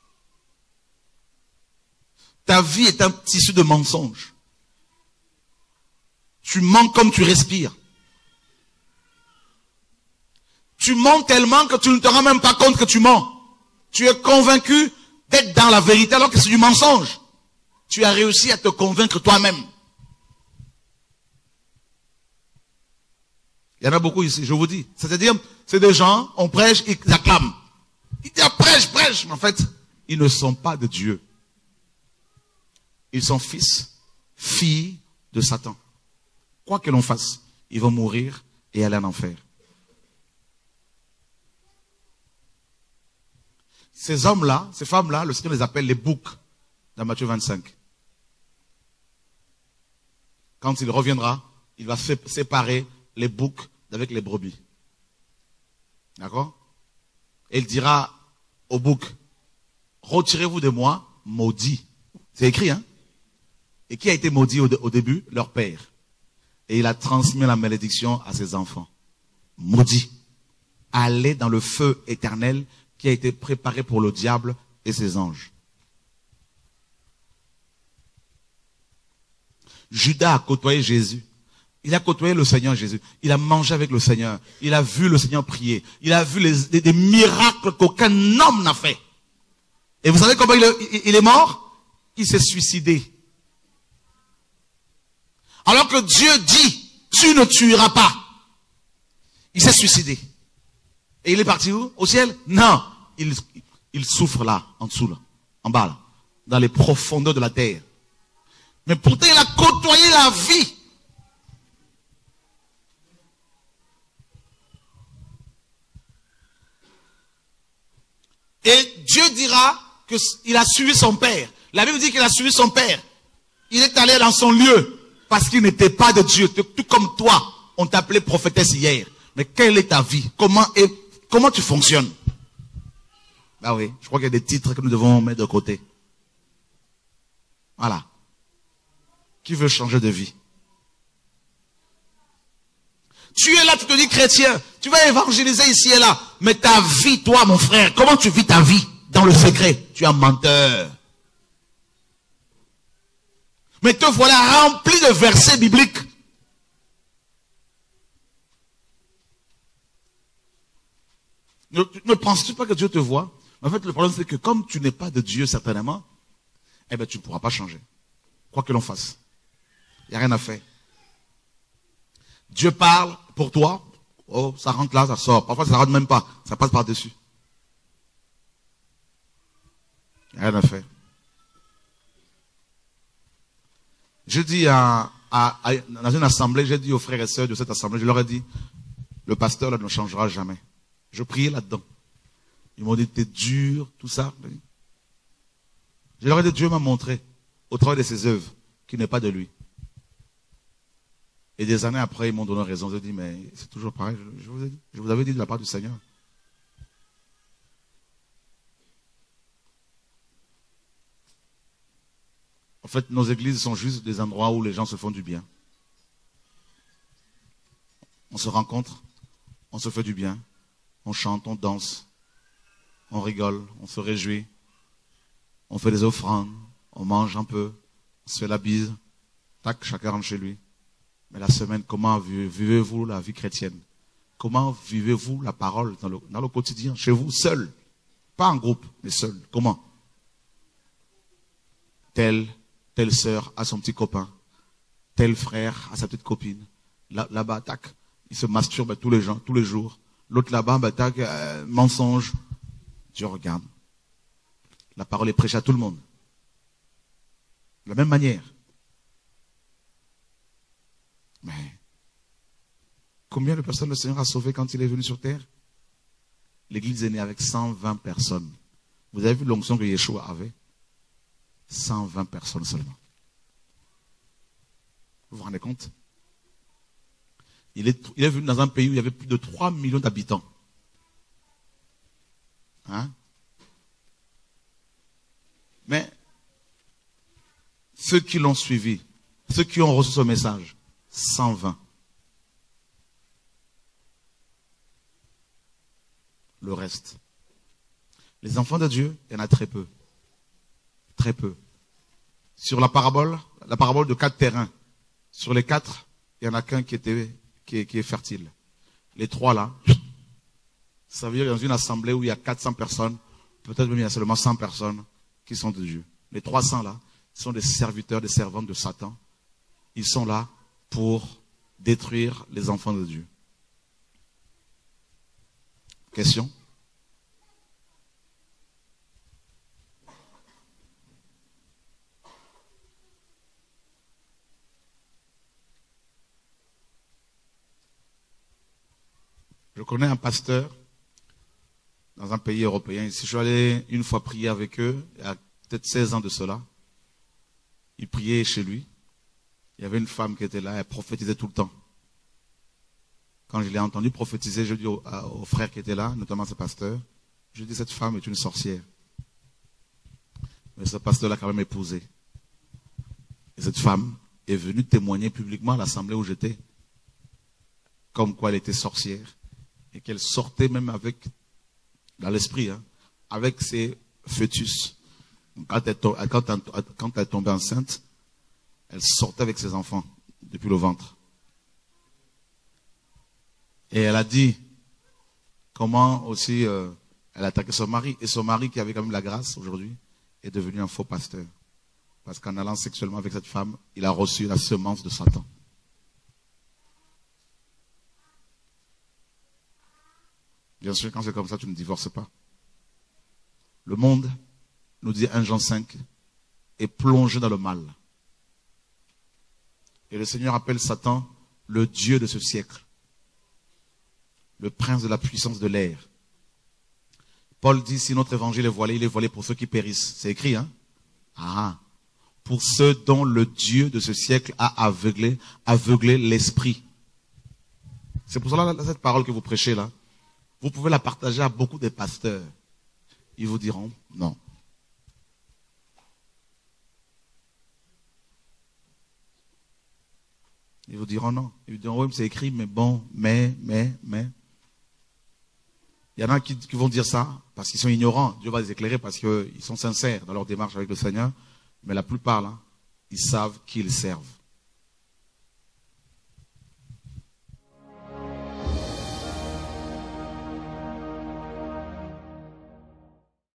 Speaker 2: Ta vie est un tissu de mensonges. Tu mens comme tu respires. Tu mens tellement que tu ne te rends même pas compte que tu mens. Tu es convaincu d'être dans la vérité alors que c'est du mensonge. Tu as réussi à te convaincre toi-même. Il y en a beaucoup ici, je vous dis. C'est-à-dire, c'est des gens, on prêche, ils acclament. Ils disent prêche, prêche. Mais en fait, ils ne sont pas de Dieu. Ils sont fils, filles de Satan. Quoi que l'on fasse, ils vont mourir et aller en enfer. Ces hommes-là, ces femmes-là, le Seigneur les appelle les boucs dans Matthieu vingt-cinq. Quand il reviendra, il va séparer les boucs d'avec les brebis. D'accord? Et il dira aux boucs, retirez-vous de moi, maudit. C'est écrit, hein? Et qui a été maudit au, au début? Leur père. Et il a transmis la malédiction à ses enfants. Maudit. Allez dans le feu éternel qui a été préparé pour le diable et ses anges. Judas a côtoyé Jésus. Il a côtoyé le Seigneur Jésus. Il a mangé avec le Seigneur. Il a vu le Seigneur prier. Il a vu les, des, des miracles qu'aucun homme n'a fait. Et vous savez comment il est, il est mort? Il s'est suicidé. Alors que Dieu dit, tu ne tueras pas. Il s'est suicidé. Et il est parti où? Au ciel? Non. Il, il souffre là, en dessous là, en bas là, dans les profondeurs de la terre. Mais pourtant il a côtoyé la vie. Et Dieu dira qu'il a suivi son père. La Bible dit qu'il a suivi son père. Il est allé dans son lieu parce qu'il n'était pas de Dieu. Tout comme toi, on t'appelait prophétesse hier. Mais quelle est ta vie? Comment, est, comment tu fonctionnes? Ah oui, je crois qu'il y a des titres que nous devons mettre de côté. Voilà. qui veut changer de vie. Tu es là, tu te dis chrétien, tu vas évangéliser ici et là. Mais ta vie, toi, mon frère, comment tu vis ta vie dans le secret? Tu es un menteur. Mais te voilà rempli de versets bibliques. Ne, ne penses-tu pas que Dieu te voit? En fait, le problème, c'est que comme tu n'es pas de Dieu, certainement, eh bien, tu ne pourras pas changer. Quoi que l'on fasse. Il n'y a rien à faire. Dieu parle pour toi. Oh, ça rentre là, ça sort. Parfois, ça ne rentre même pas. Ça passe par-dessus. Il n'y a rien à faire. Je dis à, à, à, dans une assemblée, j'ai dit aux frères et sœurs de cette assemblée, je leur ai dit, le pasteur là ne changera jamais. Je priais là-dedans. Ils m'ont dit, t'es dur, tout ça. Je leur ai dit, Dieu m'a montré, au travers de ses œuvres, qu'il n'est pas de lui. Et des années après, ils m'ont donné raison. J'ai dit, mais c'est toujours pareil. Je, je, vous ai dit, je vous avais dit de la part du Seigneur. En fait, nos églises sont juste des endroits où les gens se font du bien. On se rencontre, on se fait du bien, on chante, on danse, on rigole, on se réjouit, on fait des offrandes, on mange un peu, on se fait la bise, tac, chacun rentre chez lui. Mais la semaine, comment vivez-vous la vie chrétienne? Comment vivez-vous la parole dans le, dans le quotidien, chez vous, seul? Pas en groupe, mais seul. Comment? Telle, telle sœur a son petit copain, tel frère a sa petite copine. Là, là-bas, tac, il se masturbe tous les gens, tous les jours. L'autre là-bas, bah, tac, euh, mensonge. Dieu regarde. La parole est prêchée à tout le monde. De la même manière. Mais combien de personnes le Seigneur a sauvées quand il est venu sur terre? L'église est née avec cent vingt personnes. Vous avez vu l'onction que Yeshua avait? cent vingt personnes seulement. Vous vous rendez compte? Il est, il est venu dans un pays où il y avait plus de trois millions d'habitants. Hein? Mais ceux qui l'ont suivi, ceux qui ont reçu ce message, cent vingt. Le reste. Les enfants de Dieu, il y en a très peu. Très peu. Sur la parabole, la parabole de quatre terrains, sur les quatre, il n'y en a qu'un qui, était, qui, est, qui est fertile. Les trois là, ça veut dire dans une assemblée où il y a quatre cents personnes, peut-être même il y a seulement cent personnes qui sont de Dieu. Les trois cents là sont des serviteurs, des servantes de Satan. Ils sont là pour détruire les enfants de Dieu. Question? Je connais un pasteur dans un pays européen. Ici, je suis allé une fois prier avec eux, il y a peut-être seize ans de cela. Il priait chez lui. Il y avait une femme qui était là, elle prophétisait tout le temps. Quand je l'ai entendu prophétiser, je dis aux, aux frères qui étaient là, notamment ce pasteur, je dis cette femme est une sorcière. Mais ce pasteur l'a quand même épousée. Et cette femme est venue témoigner publiquement à l'assemblée où j'étais, comme quoi elle était sorcière. Et qu'elle sortait même avec, dans l'esprit, hein, avec ses fœtus. Quand elle, quand, elle, quand elle tombait enceinte, elle sortait avec ses enfants depuis le ventre. Et elle a dit comment aussi euh, elle attaquait son mari. Et son mari, qui avait quand même la grâce aujourd'hui, est devenu un faux pasteur. Parce qu'en allant sexuellement avec cette femme, il a reçu la semence de Satan. Bien sûr, quand c'est comme ça, tu ne divorces pas. Le monde, nous dit un Jean cinq, est plongé dans le mal. Et le Seigneur appelle Satan le Dieu de ce siècle. Le prince de la puissance de l'air. Paul dit, si notre évangile est voilé, il est voilé pour ceux qui périssent. C'est écrit, hein? Ah, pour ceux dont le Dieu de ce siècle a aveuglé, aveuglé l'esprit. C'est pour cela, cette parole que vous prêchez là, vous pouvez la partager à beaucoup de pasteurs. Ils vous diront, non. Ils vous diront non. Ils vous diront oui, c'est écrit, mais bon, mais, mais, mais. Il y en a qui, qui vont dire ça parce qu'ils sont ignorants. Dieu va les éclairer parce qu'ils sont sincères dans leur démarche avec le Seigneur. Mais la plupart, là, ils savent qui ils servent.